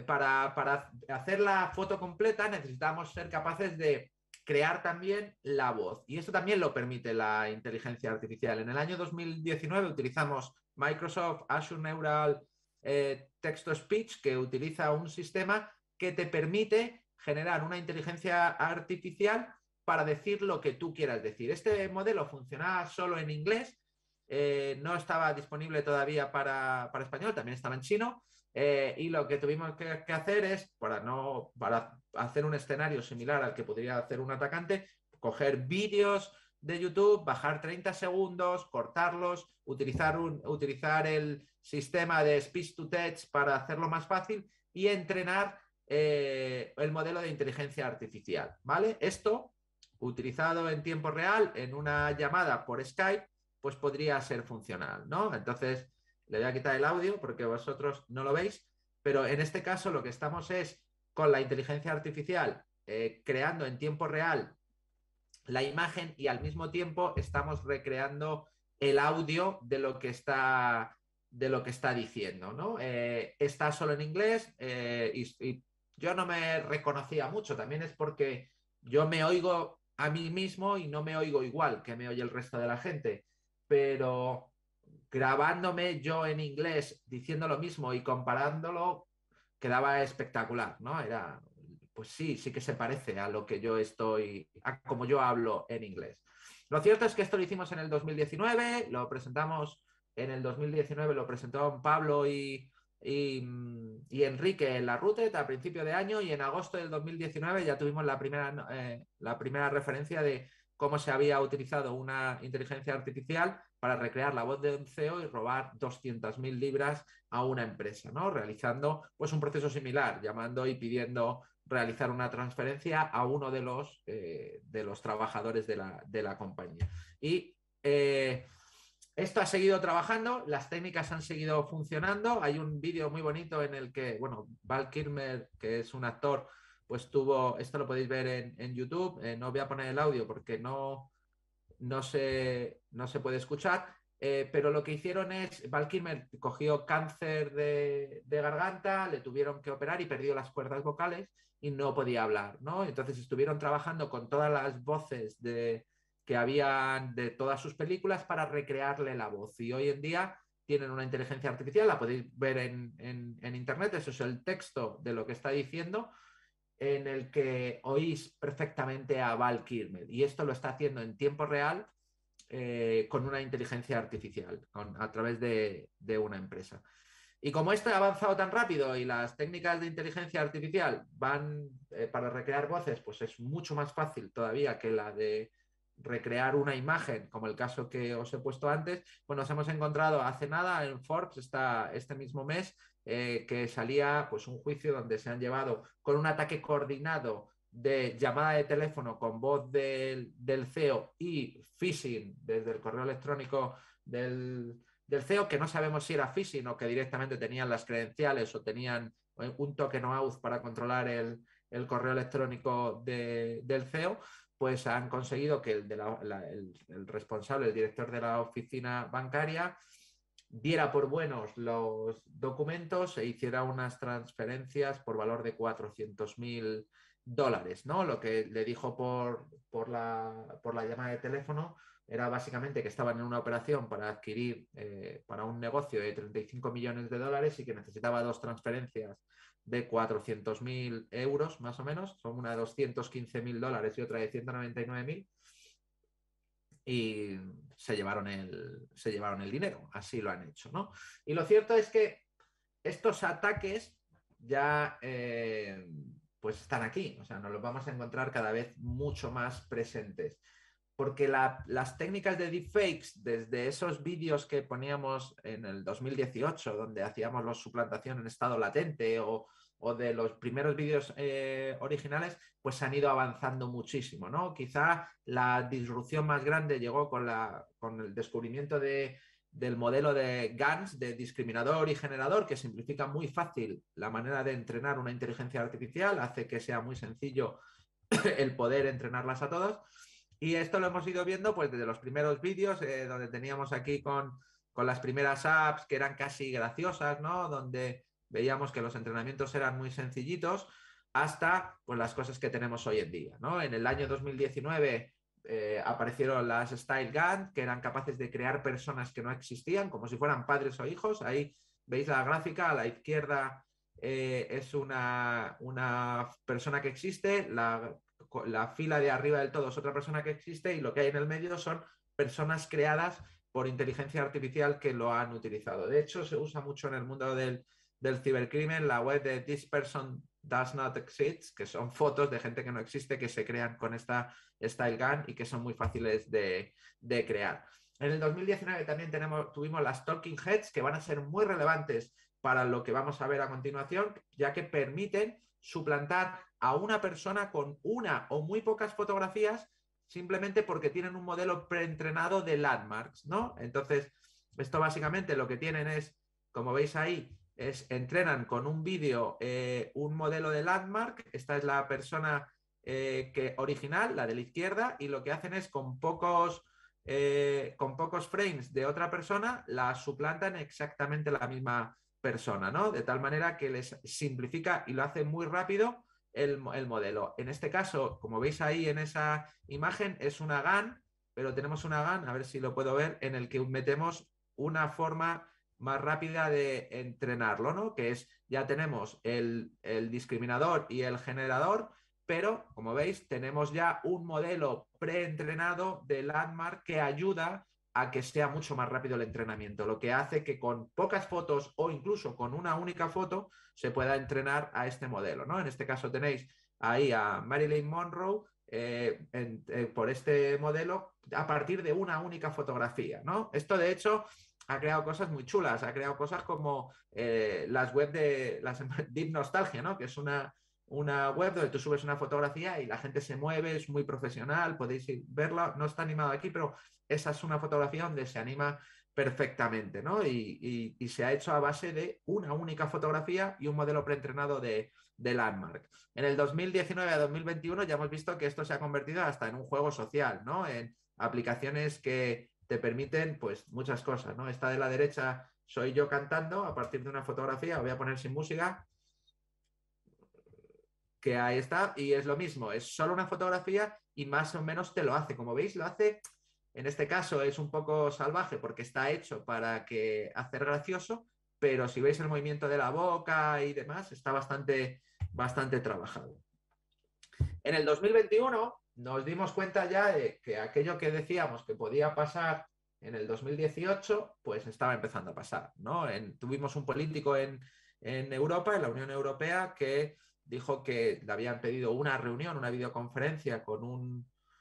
la foto completa necesitamos ser capaces de crear también la voz. Y esto también lo permite la inteligencia artificial. En el año 2019 utilizamos Microsoft Azure Neural Text-to-Speech, que utiliza un sistema que te permite generar una inteligencia artificial para decir lo que tú quieras decir. Este modelo funcionaba solo en inglés, no estaba disponible todavía para español, también estaba en chino. Y lo que tuvimos que hacer es, para hacer un escenario similar al que podría hacer un atacante, coger vídeos de YouTube, bajar 30 segundos, cortarlos, utilizar el sistema de speech to text para hacerlo más fácil y entrenar el modelo de inteligencia artificial, ¿vale? Esto, utilizado en tiempo real en una llamada por Skype, pues podría ser funcional, ¿no? Entonces, le voy a quitar el audio porque vosotros no lo veis, pero en este caso lo que estamos es con la inteligencia artificial creando en tiempo real la imagen y al mismo tiempo estamos recreando el audio de lo que está diciendo, ¿no? Está solo en inglés y yo no me reconocía mucho, también es porque yo me oigo a mí mismo y no me oigo igual que me oye el resto de la gente, pero grabándome yo en inglés diciendo lo mismo y comparándolo quedaba espectacular, ¿no? Pues sí que se parece a lo que yo a como yo hablo en inglés. Lo cierto es que esto lo hicimos en el 2019, lo presentamos en el 2019, lo presentó Pablo y Enrique en la RUTET a principio de año, y en agosto del 2019 ya tuvimos la primera referencia de cómo se había utilizado una inteligencia artificial para recrear la voz de un CEO y robar 200.000 libras a una empresa, ¿no? Realizando pues un proceso similar, llamando y pidiendo realizar una transferencia a uno de los trabajadores de la compañía. Y esto ha seguido trabajando, las técnicas han seguido funcionando. Hay un vídeo muy bonito en el que, bueno, Val Kilmer, que es un actor, pues esto lo podéis ver en YouTube. No voy a poner el audio porque no se puede escuchar, pero lo que hicieron es, Val Kilmer cogió cáncer de garganta, le tuvieron que operar y perdió las cuerdas vocales y no podía hablar, ¿no? Entonces estuvieron trabajando con todas las voces que habían de todas sus películas para recrearle la voz, y hoy en día tienen una inteligencia artificial, la podéis ver en internet, eso es el texto de lo que está diciendo, en el que oís perfectamente a Val Kilmer, y esto lo está haciendo en tiempo real con una inteligencia artificial a través de una empresa. Y como esto ha avanzado tan rápido y las técnicas de inteligencia artificial van para recrear voces, pues es mucho más fácil todavía que la de recrear una imagen, como el caso que os he puesto antes, pues nos hemos encontrado hace nada en Forbes, este mismo mes, que salía pues un juicio donde se han llevado con un ataque coordinado de llamada de teléfono con voz del CEO y phishing desde el correo electrónico del CEO, que no sabemos si era phishing o que directamente tenían las credenciales o tenían un token OAuth para controlar el correo electrónico del CEO, pues han conseguido que el responsable, el director de la oficina bancaria, diera por buenos los documentos e hiciera unas transferencias por valor de $400.000, ¿no? Lo que le dijo por la llamada de teléfono era básicamente que estaban en una operación para adquirir para un negocio de $35 millones y que necesitaba 2 transferencias de 400.000 euros, más o menos, son una de $215.000 y otra de 199.000, y se llevaron el dinero, así lo han hecho, ¿no? Y lo cierto es que estos ataques ya pues están aquí, o sea, nos los vamos a encontrar cada vez mucho más presentes, porque las técnicas de deepfakes, desde esos vídeos que poníamos en el 2018, donde hacíamos la suplantación en estado latente, o de los primeros vídeos originales, pues han ido avanzando muchísimo, ¿no? Quizá la disrupción más grande llegó con el descubrimiento del modelo de GANs, de discriminador y generador, que simplifica muy fácil la manera de entrenar una inteligencia artificial, hace que sea muy sencillo el poder entrenarlas a todos. Y esto lo hemos ido viendo pues desde los primeros vídeos, donde teníamos aquí con las primeras apps que eran casi graciosas, ¿no? Donde veíamos que los entrenamientos eran muy sencillitos, hasta pues, las cosas que tenemos hoy en día, ¿no? En el año 2019 aparecieron las Style Gun, que eran capaces de crear personas que no existían, como si fueran padres o hijos. Ahí veis la gráfica, a la izquierda es una persona que existe, la fila de arriba del todo es otra persona que existe, y lo que hay en el medio son personas creadas por inteligencia artificial que lo han utilizado. De hecho, se usa mucho en el mundo del cibercrimen la web de This Person Does Not Exist, que son fotos de gente que no existe que se crean con esta Style Gun y que son muy fáciles de crear. En el 2019 también tuvimos las Talking Heads, que van a ser muy relevantes para lo que vamos a ver a continuación, ya que permiten suplantar a una persona con una o muy pocas fotografías, simplemente porque tienen un modelo preentrenado de landmarks, ¿no? Entonces, esto básicamente lo que tienen es, como veis ahí, entrenan con un vídeo un modelo de landmark. Esta es la persona original, la de la izquierda, y lo que hacen es con pocos frames de otra persona, la suplantan exactamente la misma persona, ¿no? De tal manera que les simplifica y lo hace muy rápido el modelo. En este caso, como veis ahí en esa imagen, es una GAN, pero tenemos una GAN, a ver si lo puedo ver, en el que metemos una forma más rápida de entrenarlo, ¿no? Que es, ya tenemos el discriminador y el generador, pero como veis tenemos ya un modelo preentrenado de landmark que ayuda a que sea mucho más rápido el entrenamiento, lo que hace que con pocas fotos o incluso con una única foto se pueda entrenar a este modelo, ¿no? En este caso tenéis ahí a Marilyn Monroe por este modelo a partir de una única fotografía, ¿no? Esto de hecho ha creado cosas muy chulas, ha creado cosas como las web de las Deep Nostalgia, ¿no? Que es una web donde tú subes una fotografía y la gente se mueve, es muy profesional, podéis verla, no está animado aquí, pero esa es una fotografía donde se anima perfectamente, ¿no? Y se ha hecho a base de una única fotografía y un modelo preentrenado de landmark. En el 2019 a 2021 ya hemos visto que esto se ha convertido hasta en un juego social, ¿no? En aplicaciones que te permiten pues muchas cosas, ¿no? Esta de la derecha soy yo cantando a partir de una fotografía, voy a poner sin música, que ahí está, y es lo mismo, es solo una fotografía y más o menos te lo hace. Como veis, lo hace, en este caso es un poco salvaje porque está hecho para hacer gracioso, pero si veis el movimiento de la boca y demás, está bastante trabajado. En el 2021 nos dimos cuenta ya de que aquello que decíamos que podía pasar en el 2018, pues estaba empezando a pasar, ¿no? Tuvimos un político en Europa, en la Unión Europea, que dijo que le habían pedido una reunión, una videoconferencia con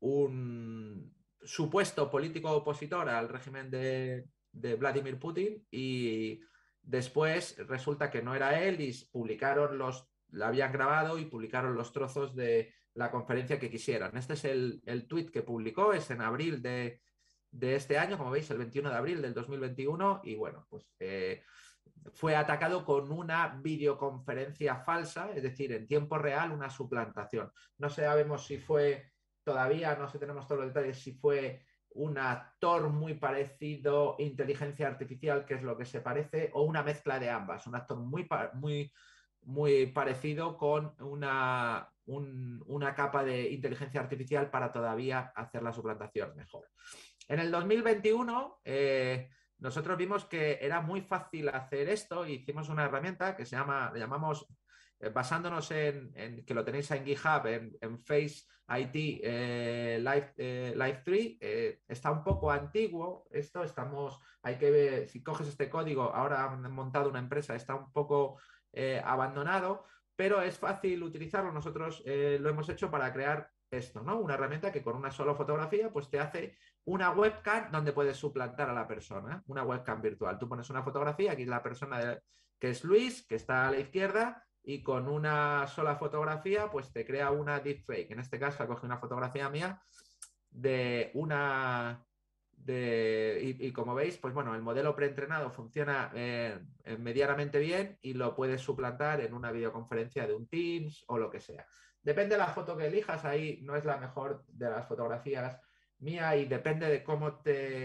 un supuesto político opositor al régimen de Vladimir Putin, y después resulta que no era él y publicaron la habían grabado y publicaron los trozos de la conferencia que quisieran. Este es el tuit que publicó, es en abril de este año, como veis, el 21 de abril del 2021, y bueno, pues fue atacado con una videoconferencia falsa, es decir, en tiempo real, una suplantación. No sabemos si fue, todavía no sé, tenemos todos los detalles, si fue un actor muy parecido, inteligencia artificial, que es lo que se parece, o una mezcla de ambas, un actor muy parecido con una capa de inteligencia artificial para todavía hacer la suplantación mejor. En el 2021 nosotros vimos que era muy fácil hacer esto y hicimos una herramienta que le llamamos, basándonos en que lo tenéis en GitHub, en Face IT Live 3, está un poco antiguo esto, hay que ver, si coges este código, ahora han montado una empresa, está un poco abandonado, pero es fácil utilizarlo. Nosotros lo hemos hecho para crear esto, ¿no? Una herramienta que con una sola fotografía pues te hace una webcam donde puedes suplantar a la persona, una webcam virtual. Tú pones una fotografía, aquí es la persona que es Luis, que está a la izquierda, y con una sola fotografía pues te crea una deepfake. En este caso coge una fotografía mía de una... y como veis, pues bueno, el modelo preentrenado funciona medianamente bien y lo puedes suplantar en una videoconferencia de un Teams o lo que sea. Depende de la foto que elijas, ahí no es la mejor de las fotografías mía y depende de cómo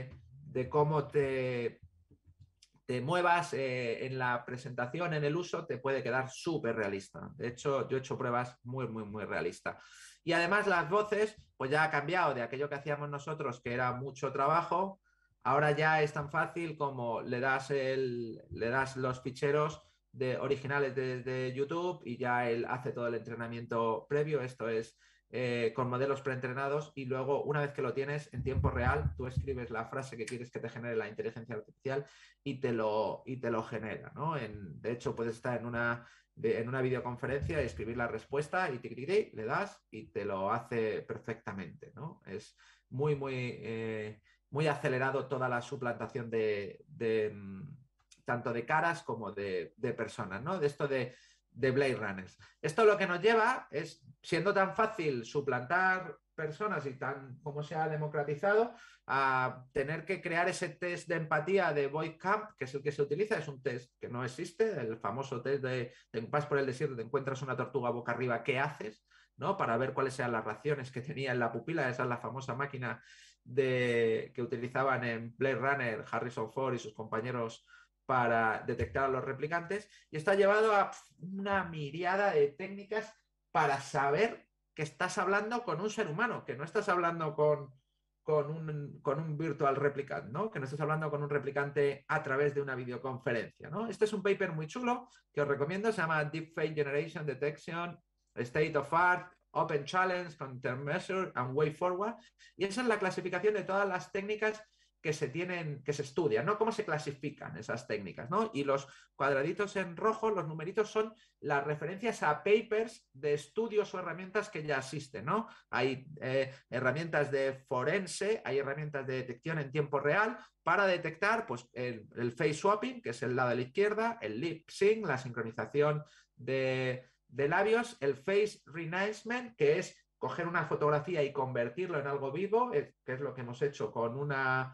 te muevas en la presentación, en el uso, te puede quedar súper realista. De hecho, yo he hecho pruebas muy realistas. Y además las voces, pues ya ha cambiado de aquello que hacíamos nosotros, que era mucho trabajo. Ahora ya es tan fácil como le das los ficheros originales de YouTube y ya él hace todo el entrenamiento previo. Esto es con modelos preentrenados, y luego una vez que lo tienes en tiempo real, tú escribes la frase que quieres que te genere la inteligencia artificial y te lo genera, ¿no? De hecho, puedes estar en una videoconferencia y escribir la respuesta y le das y te lo hace perfectamente, ¿no? Es muy acelerado toda la suplantación tanto de caras como de personas, ¿no? De esto de Blade Runners. Esto lo que nos lleva es, siendo tan fácil suplantar personas y tan como se ha democratizado, a tener que crear ese test de empatía de Voight-Kampff, que es el que se utiliza. Es un test que no existe, el famoso test de vas por el desierto, te encuentras una tortuga boca arriba, ¿qué haces? ¿No? Para ver cuáles eran las reacciones que tenía en la pupila. Esa es la famosa máquina que utilizaban en Blade Runner Harrison Ford y sus compañeros para detectar a los replicantes, y esto ha llevado a una miriada de técnicas para saber que estás hablando con un ser humano, que no estás hablando con un virtual replicant, ¿no? Que no estás hablando con un replicante a través de una videoconferencia, ¿no? Este es un paper muy chulo que os recomiendo, se llama Deepfake Generation Detection, State of Art, Open Challenge, Countermeasure and Way Forward, y esa es la clasificación de todas las técnicas que se estudian, ¿no? Cómo se clasifican esas técnicas, ¿no? Y los cuadraditos en rojo, los numeritos, son las referencias a papers de estudios o herramientas que ya existen, ¿no? Hay herramientas de forense, hay herramientas de detección en tiempo real para detectar, pues, el face swapping, que es el lado de la izquierda, el lip sync, la sincronización de labios, el face reenactment, que es coger una fotografía y convertirlo en algo vivo, que es lo que hemos hecho con una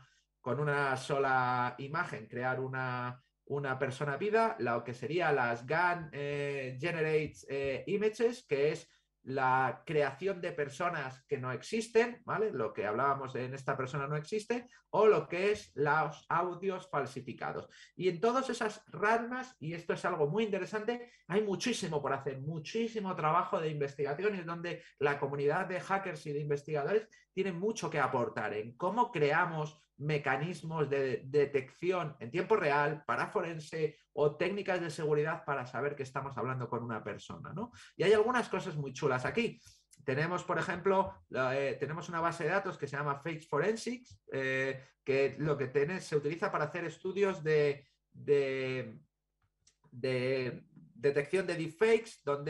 sola imagen, crear una persona viva, lo que sería las GAN Generate Images, que es la creación de personas que no existen, ¿vale? Lo que hablábamos en esta persona no existe, o lo que es los audios falsificados. Y en todas esas ramas, y esto es algo muy interesante, hay muchísimo por hacer, muchísimo trabajo de investigación, y es donde la comunidad de hackers y de investigadores tiene mucho que aportar en cómo creamos mecanismos de detección en tiempo real para forense o técnicas de seguridad para saber que estamos hablando con una persona, ¿no? Y hay algunas cosas muy chulas aquí. Tenemos, por ejemplo, tenemos una base de datos que se llama Fake Forensics, que lo que se utiliza para hacer estudios de detección de deepfakes, donde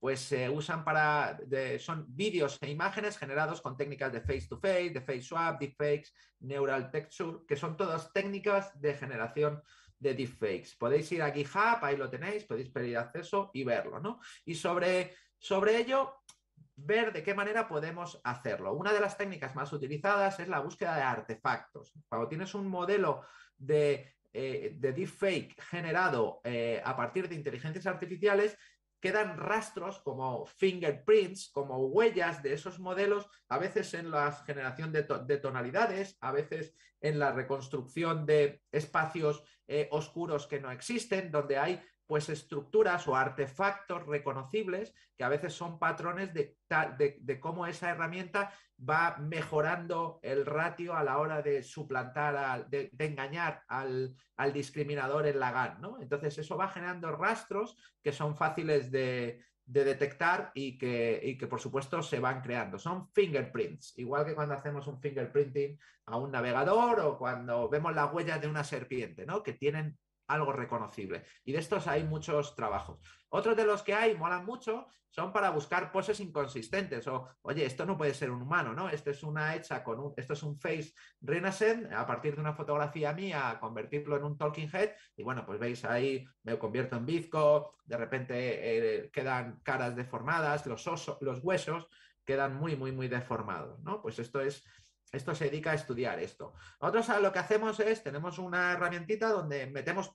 pues se usan son vídeos e imágenes generados con técnicas de face to face, de face swap, deepfakes, neural texture, que son todas técnicas de generación de deepfakes. Podéis ir a GitHub, ahí lo tenéis, podéis pedir acceso y verlo, ¿no? Y sobre ello, ver de qué manera podemos hacerlo. Una de las técnicas más utilizadas es la búsqueda de artefactos. Cuando tienes un modelo de deepfake generado a partir de inteligencias artificiales, quedan rastros como fingerprints, como huellas de esos modelos, a veces en la generación de tonalidades, a veces en la reconstrucción de espacios oscuros que no existen, donde hay pues estructuras o artefactos reconocibles que a veces son patrones de cómo esa herramienta va mejorando el ratio a la hora de suplantar, de engañar al discriminador en la GAN, ¿no? Entonces eso va generando rastros que son fáciles de detectar y que por supuesto se van creando. Son fingerprints, igual que cuando hacemos un fingerprinting a un navegador o cuando vemos la huella de una serpiente, ¿no? Que tienen algo reconocible. Y de estos hay muchos trabajos. Otros de los que hay, molan mucho, son para buscar poses inconsistentes. O, oye, esto no puede ser un humano, ¿no? Esto es esto es un face renaissance a partir de una fotografía mía, convertirlo en un talking head. Y bueno, pues veis ahí, me convierto en bizco, de repente quedan caras deformadas, los huesos quedan muy, muy, muy deformados, ¿no? Pues esto se dedica a estudiar esto. Nosotros lo que hacemos es, tenemos una herramientita donde metemos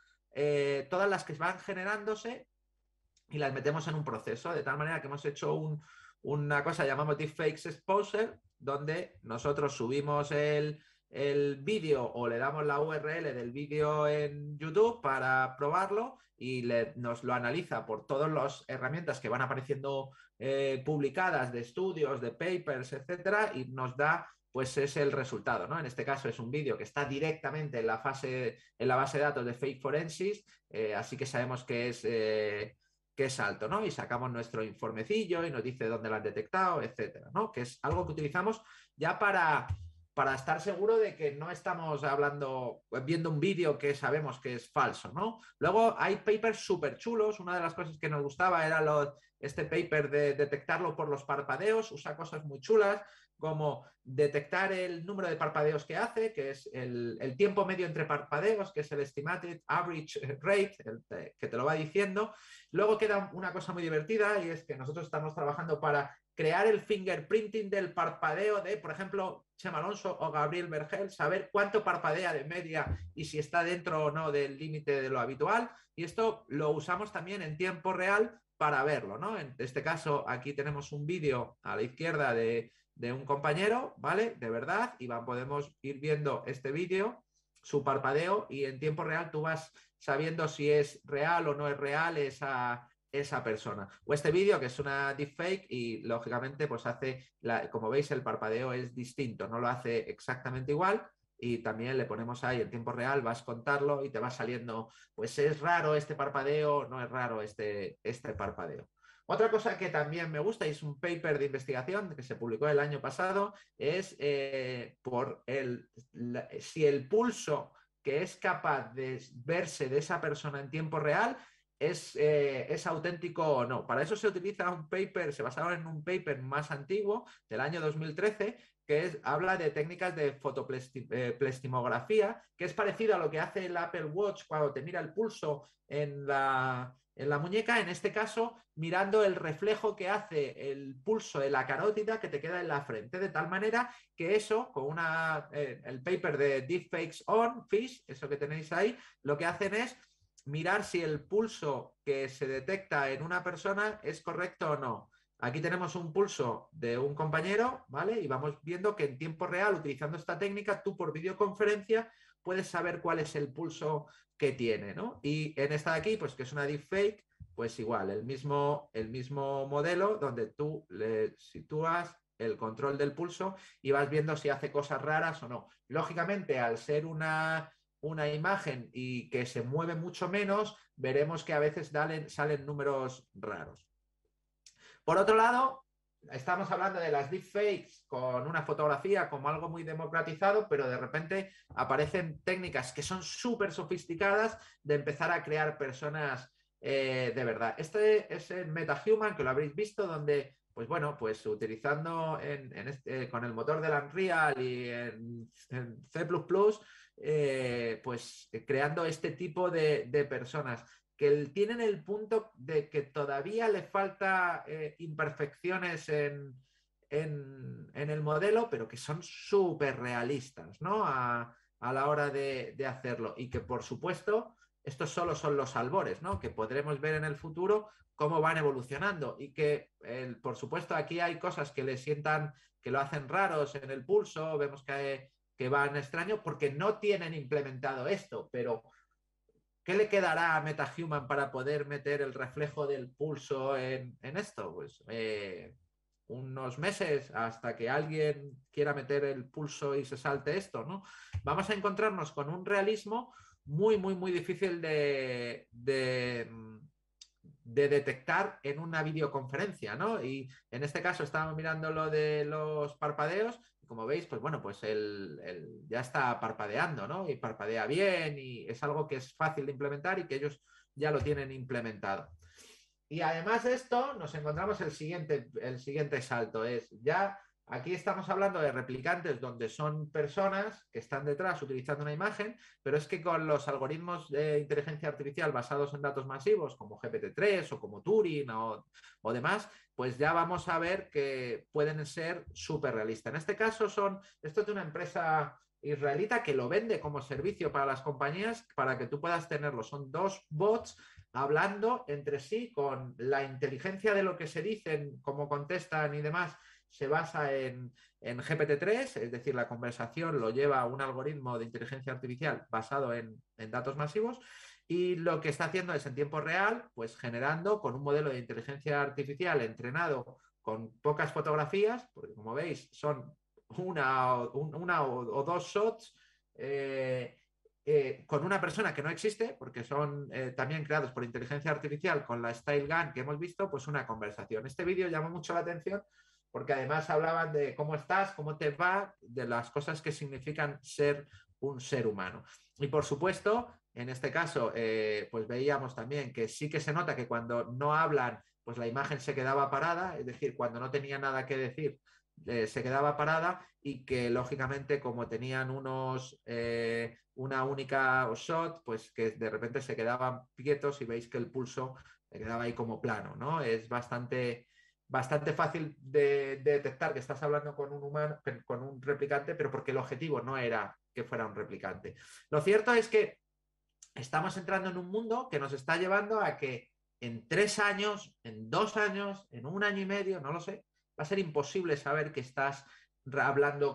todas las que van generándose y las metemos en un proceso, de tal manera que hemos hecho una cosa que llamamos Deepfakes Exposer, donde nosotros subimos el vídeo o le damos la URL del vídeo en YouTube para probarlo y nos lo analiza por todas las herramientas que van apareciendo publicadas de estudios, de papers, etcétera, y nos da pues es el resultado, ¿no? En este caso es un vídeo que está directamente en la base de datos de Fake Forensics, así que sabemos que es alto, ¿no? Y sacamos nuestro informecillo y nos dice dónde lo han detectado, etcétera, ¿no? Que es algo que utilizamos ya para estar seguro de que no estamos viendo un vídeo que sabemos que es falso, ¿no? Luego hay papers súper chulos. Una de las cosas que nos gustaba era este paper de detectarlo por los parpadeos. Usa cosas muy chulas como detectar el número de parpadeos que hace, que es el tiempo medio entre parpadeos, que es el estimated average rate, que te lo va diciendo. Luego queda una cosa muy divertida y es que nosotros estamos trabajando para crear el fingerprinting del parpadeo de, por ejemplo, Chema Alonso o Gabriel Vergel, saber cuánto parpadea de media y si está dentro o no del límite de lo habitual. Y esto lo usamos también en tiempo real para verlo, ¿no? En este caso, aquí tenemos un vídeo a la izquierda de un compañero, ¿vale? De verdad, y podemos ir viendo este vídeo, su parpadeo, y en tiempo real tú vas sabiendo si es real o no es real esa persona. O este vídeo que es una deepfake y lógicamente pues como veis el parpadeo es distinto, no lo hace exactamente igual y también le ponemos ahí en tiempo real, vas a contarlo y te va saliendo pues es raro este parpadeo, no es raro este parpadeo. Otra cosa que también me gusta y es un paper de investigación que se publicó el año pasado es si el pulso que es capaz de verse de esa persona en tiempo real es auténtico o no. Para eso se utiliza se basaba en un paper más antiguo del año 2013 que habla de técnicas de fotoplestimografía, que es parecido a lo que hace el Apple Watch cuando te mira el pulso en la muñeca, en este caso mirando el reflejo que hace el pulso de la carótida que te queda en la frente, de tal manera que eso, con el paper de Deepfakes on Fish, eso que tenéis ahí, lo que hacen es mirar si el pulso que se detecta en una persona es correcto o no. Aquí tenemos un pulso de un compañero, ¿vale? Y vamos viendo que en tiempo real, utilizando esta técnica, tú por videoconferencia puedes saber cuál es el pulso que tiene, ¿no? Y en esta de aquí, pues que es una deepfake, pues igual, el mismo modelo donde tú le sitúas el control del pulso y vas viendo si hace cosas raras o no. Lógicamente, al ser una imagen y que se mueve mucho menos, veremos que a veces salen números raros. Por otro lado, estamos hablando de las deepfakes con una fotografía como algo muy democratizado, pero de repente aparecen técnicas que son súper sofisticadas de empezar a crear personas de verdad. Este es el MetaHuman, que lo habréis visto, donde, pues bueno, pues utilizando con el motor del Unreal y en C++, pues creando este tipo de personas que tienen el punto de que todavía le falta imperfecciones en el modelo, pero que son súper realistas, ¿no? A la hora de hacerlo. Y que, por supuesto, estos solo son los albores, ¿no? Que podremos ver en el futuro cómo van evolucionando. Y que, por supuesto, aquí hay cosas que le sientan, que lo hacen raros en el pulso, vemos que van extraño porque no tienen implementado esto, pero ¿qué le quedará a MetaHuman para poder meter el reflejo del pulso en esto? Pues unos meses hasta que alguien quiera meter el pulso y se salte esto, ¿no? Vamos a encontrarnos con un realismo muy, muy, muy difícil de detectar en una videoconferencia, ¿no? Y en este caso estábamos mirando lo de los parpadeos y como veis, pues bueno, pues ya está parpadeando, ¿no? Y parpadea bien y es algo que es fácil de implementar y que ellos ya lo tienen implementado. Y además de esto, nos encontramos el siguiente salto. Ya aquí estamos hablando de replicantes donde son personas que están detrás utilizando una imagen, pero es que con los algoritmos de inteligencia artificial basados en datos masivos, como GPT-3 o como Turing o demás, pues ya vamos a ver que pueden ser súper realistas. En este caso esto es de una empresa israelita que lo vende como servicio para las compañías para que tú puedas tenerlo. Son 2 bots hablando entre sí con la inteligencia de lo que se dicen, cómo contestan y demás, se basa en GPT-3, es decir, la conversación lo lleva a un algoritmo de inteligencia artificial basado en datos masivos y lo que está haciendo es en tiempo real, pues generando con un modelo de inteligencia artificial entrenado con pocas fotografías, porque como veis son una o 2 shots, con una persona que no existe, porque son también creados por inteligencia artificial con la Style Gun que hemos visto, pues una conversación. Este vídeo llamó mucho la atención porque además hablaban de cómo estás, cómo te va, de las cosas que significan ser un ser humano. Y por supuesto, en este caso, pues veíamos también que sí que se nota que cuando no hablan, pues la imagen se quedaba parada, es decir, cuando no tenía nada que decir, se quedaba parada y que lógicamente como tenían una única shot, pues que de repente se quedaban quietos y veis que el pulso quedaba ahí como plano, ¿no? Es bastante fácil de detectar que estás hablando con un humano, con un replicante, pero porque el objetivo no era que fuera un replicante. Lo cierto es que estamos entrando en un mundo que nos está llevando a que en 3 años, en 2 años, en 1 año y medio, no lo sé, va a ser imposible saber que estás hablando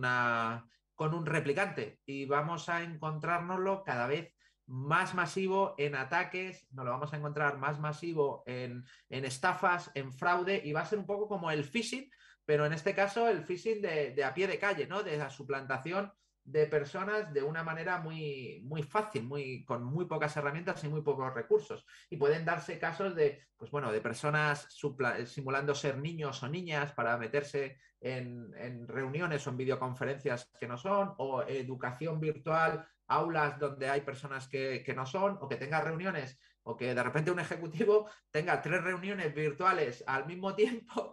con un replicante y vamos a encontrárnoslo cada vez más masivo en ataques, nos lo vamos a encontrar más masivo en estafas, en fraude y va a ser un poco como el phishing, pero en este caso el phishing de a pie de calle, ¿no? De la suplantación de personas de una manera muy, muy fácil, con muy pocas herramientas y muy pocos recursos. Y pueden darse casos pues bueno, de personas simulando ser niños o niñas para meterse en reuniones o en videoconferencias que no son, o educación virtual, aulas donde hay personas que no son, o que tenga reuniones, o que de repente un ejecutivo tenga 3 reuniones virtuales al mismo tiempo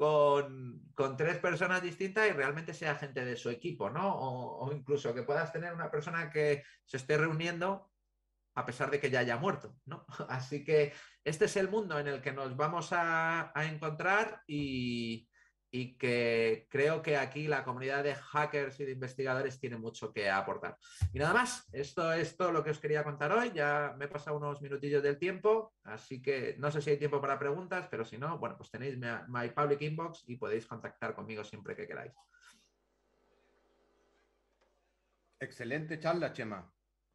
con 3 personas distintas y realmente sea gente de su equipo, ¿no? O incluso que puedas tener una persona que se esté reuniendo a pesar de que ya haya muerto, ¿no? Así que este es el mundo en el que nos vamos a encontrar y que creo que aquí la comunidad de hackers y de investigadores tiene mucho que aportar. Y nada más, esto es todo lo que os quería contar hoy. Ya me he pasado unos minutillos del tiempo, así que no sé si hay tiempo para preguntas, pero si no, bueno, pues tenéis my public inbox y podéis contactar conmigo siempre que queráis. Excelente charla, Chema.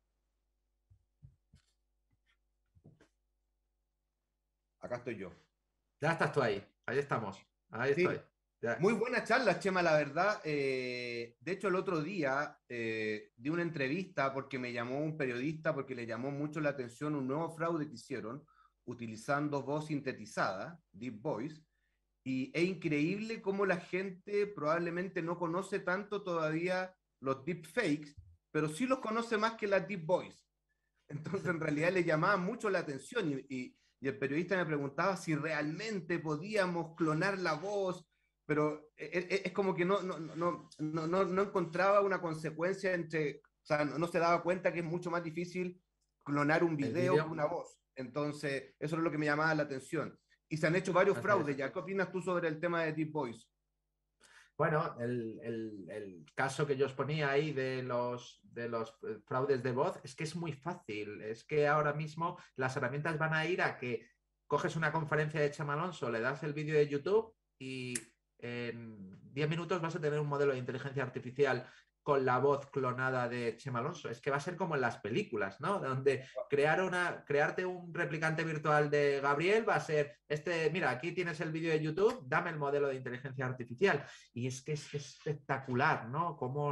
Acá estoy yo. Ya estás tú ahí estamos, ahí estoy. Sí, Ya. muy buena charla, Chema, la verdad. De hecho, el otro día di una entrevista porque me llamó un periodista porque le llamó mucho la atención un nuevo fraude que hicieron utilizando voz sintetizada, Deep Voice, y es increíble cómo la gente probablemente no conoce tanto todavía los deepfakes, pero sí los conoce más que la Deep Voice. Entonces, en realidad le llamaba mucho la atención y el periodista me preguntaba si realmente podíamos clonar la voz, pero es como que no encontraba una consecuencia entre, o sea, no se daba cuenta que es mucho más difícil clonar un El video que vídeo, una voz. Entonces, eso es lo que me llamaba la atención. Y se han hecho varios así fraudes es. ya. ¿Qué opinas tú sobre el tema de Deep Voice? Bueno, el caso que yo os ponía ahí de los fraudes de voz es que es muy fácil. Es que ahora mismo las herramientas van a ir a que coges una conferencia de Chema Alonso, le das el vídeo de YouTube y en 10 minutos vas a tener un modelo de inteligencia artificial con la voz clonada de Chema Alonso. Es que va a ser como en las películas, ¿no? Donde crearte un replicante virtual de Gabriel va a ser mira, aquí tienes el vídeo de YouTube, dame el modelo de inteligencia artificial. Y es que es espectacular, ¿no? Cómo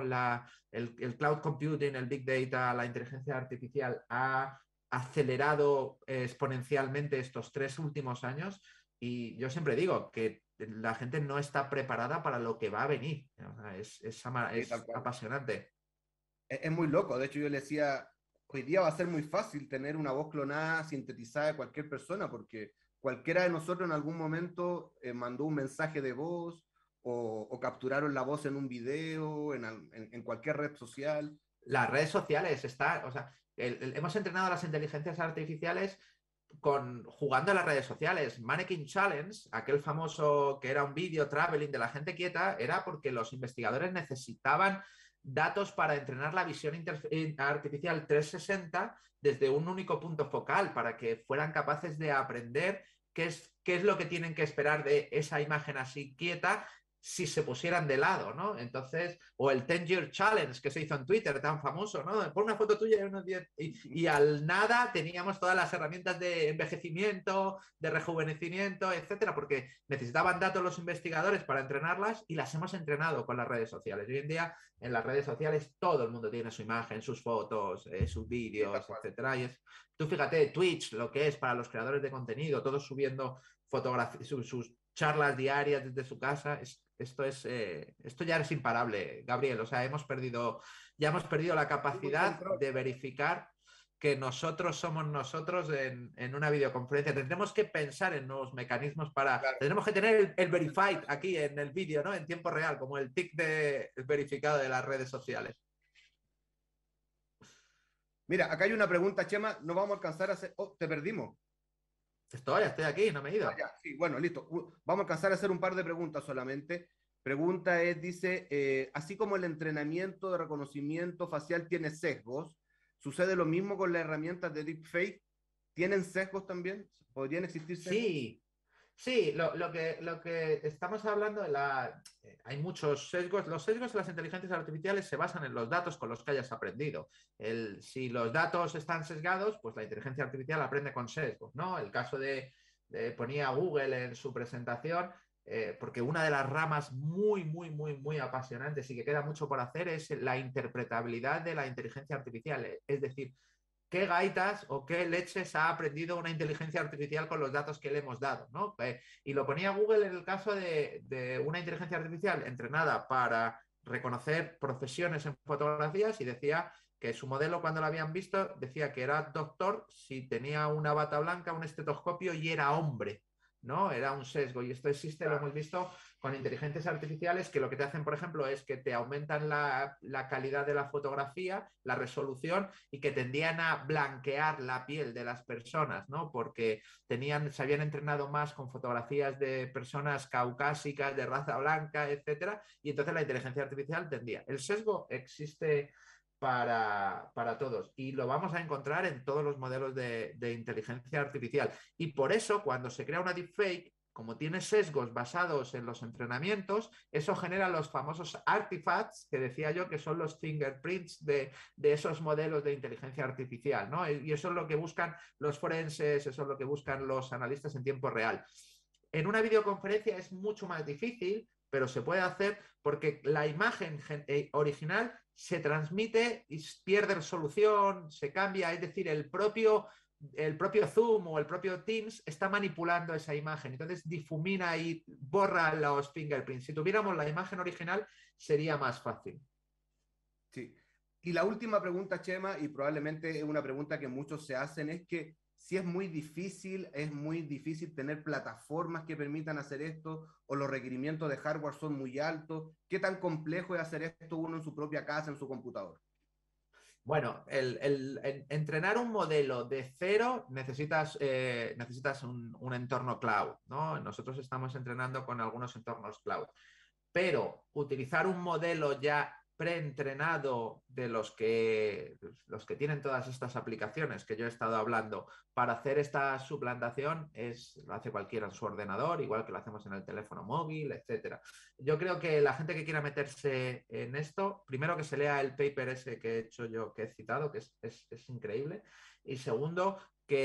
el cloud computing, el big data, la inteligencia artificial ha acelerado exponencialmente estos 3 últimos años. Y yo siempre digo que la gente no está preparada para lo que va a venir. O sea, Tal es cual. apasionante. Es muy loco. De hecho, yo le decía, hoy día va a ser muy fácil tener una voz clonada, sintetizada de cualquier persona, porque cualquiera de nosotros en algún momento mandó un mensaje de voz o capturaron la voz en un video, en cualquier red social. Las redes sociales están, o sea, hemos entrenado a las inteligencias artificiales jugando a las redes sociales. Mannequin Challenge, aquel famoso que era un vídeo traveling de la gente quieta, era porque los investigadores necesitaban datos para entrenar la visión artificial 360 desde un único punto focal para que fueran capaces de aprender qué es lo que tienen que esperar de esa imagen así quieta si se pusieran de lado, ¿no? Entonces, o el 10-Year Challenge que se hizo en Twitter, tan famoso, ¿no? Pon una foto tuya y unos 10. Y al nada teníamos todas las herramientas de envejecimiento, de rejuvenecimiento, etcétera, porque necesitaban datos los investigadores para entrenarlas y las hemos entrenado con las redes sociales. Hoy en día, en las redes sociales, todo el mundo tiene su imagen, sus fotos, sus Sí, tal vídeos, cual. etcétera. Tú fíjate, Twitch, lo que es para los creadores de contenido, todos subiendo fotografías, sus charlas diarias desde su casa. Esto ya es imparable, Gabriel. O sea, ya hemos perdido la Tengo el capacidad control. de verificar que nosotros somos nosotros en una videoconferencia. Tendremos que pensar en nuevos mecanismos Claro. tendremos que tener el verified aquí en el vídeo, ¿no? En tiempo real, como el tic de verificado de las redes sociales. Mira, acá hay una pregunta, Chema. No vamos a alcanzar a hacer. Oh, te perdimos. Estoy aquí, no me he Ah, ido. ya, sí, bueno, listo. Vamos a alcanzar a hacer un par de preguntas solamente. Pregunta es, dice, así como el entrenamiento de reconocimiento facial tiene sesgos, ¿sucede lo mismo con las herramientas de deepfake? ¿Tienen sesgos también? ¿Podrían existir sesgos? Sí, sí, lo que estamos hablando, hay muchos sesgos. Los sesgos de las inteligencias artificiales se basan en los datos con los que hayas aprendido. Si los datos están sesgados, pues la inteligencia artificial aprende con sesgos, ¿no? El caso ponía Google en su presentación, porque una de las ramas muy, muy, muy, muy apasionantes y que queda mucho por hacer es la interpretabilidad de la inteligencia artificial. Es decir, qué gaitas o qué leches ha aprendido una inteligencia artificial con los datos que le hemos dado, ¿no? Y lo ponía Google en el caso de una inteligencia artificial entrenada para reconocer profesiones en fotografías y decía que su modelo cuando lo habían visto decía que era doctor si tenía una bata blanca, un estetoscopio y era hombre, ¿no? Era un sesgo y esto existe, lo hemos visto con inteligencias artificiales que lo que te hacen, por ejemplo, es que te aumentan la calidad de la fotografía, la resolución y que tendían a blanquear la piel de las personas, ¿no? Porque se habían entrenado más con fotografías de personas caucásicas, de raza blanca, etcétera, y entonces la inteligencia artificial tendía. El sesgo existe para todos y lo vamos a encontrar en todos los modelos de inteligencia artificial. Y por eso, cuando se crea una deepfake, como tiene sesgos basados en los entrenamientos, eso genera los famosos artifacts que decía yo que son los fingerprints de esos modelos de inteligencia artificial, ¿no? Y eso es lo que buscan los forenses, eso es lo que buscan los analistas en tiempo real. En una videoconferencia es mucho más difícil, pero se puede hacer porque la imagen original se transmite y pierde resolución, se cambia, es decir, el propio Zoom o el propio Teams está manipulando esa imagen, entonces difumina y borra los fingerprints. Si tuviéramos la imagen original sería más fácil. Sí. Y la última pregunta, Chema, y probablemente es una pregunta que muchos se hacen, es que si es muy difícil tener plataformas que permitan hacer esto, o los requerimientos de hardware son muy altos. ¿Qué tan complejo es hacer esto uno en su propia casa, en su computador? Bueno, entrenar un modelo de cero necesitas un entorno cloud, ¿no? Nosotros estamos entrenando con algunos entornos cloud, pero utilizar un modelo ya preentrenado de los que tienen todas estas aplicaciones que yo he estado hablando para hacer esta suplantación lo hace cualquiera en su ordenador, igual que lo hacemos en el teléfono móvil, etcétera. Yo creo que la gente que quiera meterse en esto, primero que se lea el paper ese que he hecho yo, que he citado, que es increíble, y segundo,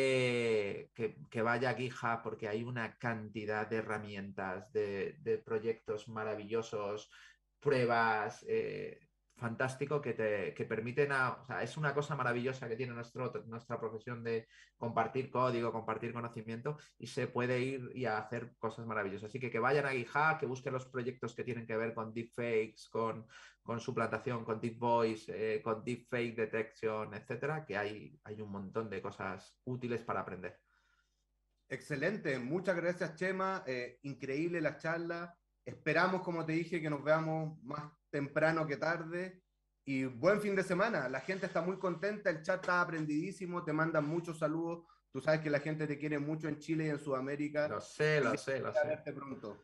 que vaya a GitHub porque hay una cantidad de herramientas, de proyectos maravillosos, pruebas, fantástico que permiten o sea, es una cosa maravillosa que tiene nuestra profesión de compartir código, compartir conocimiento y se puede ir y a hacer cosas maravillosas. Así que vayan a GitHub, que busquen los proyectos que tienen que ver con deepfakes, con suplantación, con deep voice, con deepfake detection, etcétera, que hay un montón de cosas útiles para aprender. Excelente, muchas gracias, Chema. Increíble la charla. Esperamos, como te dije, que nos veamos más temprano que tarde. Y buen fin de semana. La gente está muy contenta, el chat está aprendidísimo, te mandan muchos saludos. Tú sabes que la gente te quiere mucho en Chile y en Sudamérica. Lo sé, lo Y sé, lo espero sé. verte pronto.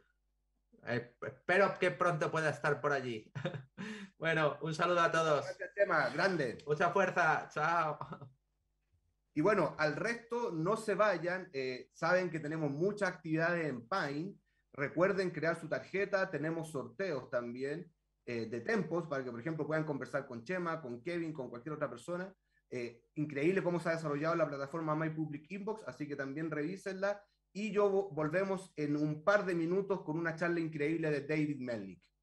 Espero que pronto pueda estar por allí. Bueno, un saludo a todos. Gracias, Chema. Grande. Mucha fuerza. Chao. Y bueno, al resto no se vayan, saben que tenemos muchas actividades en Pine, recuerden crear su tarjeta, tenemos sorteos también de tempos para que, por ejemplo, puedan conversar con Chema, con Kevin, con cualquier otra persona. Increíble cómo se ha desarrollado la plataforma My Public Inbox, así que también revísenla. Y yo volvemos en un par de minutos con una charla increíble de David Melnick.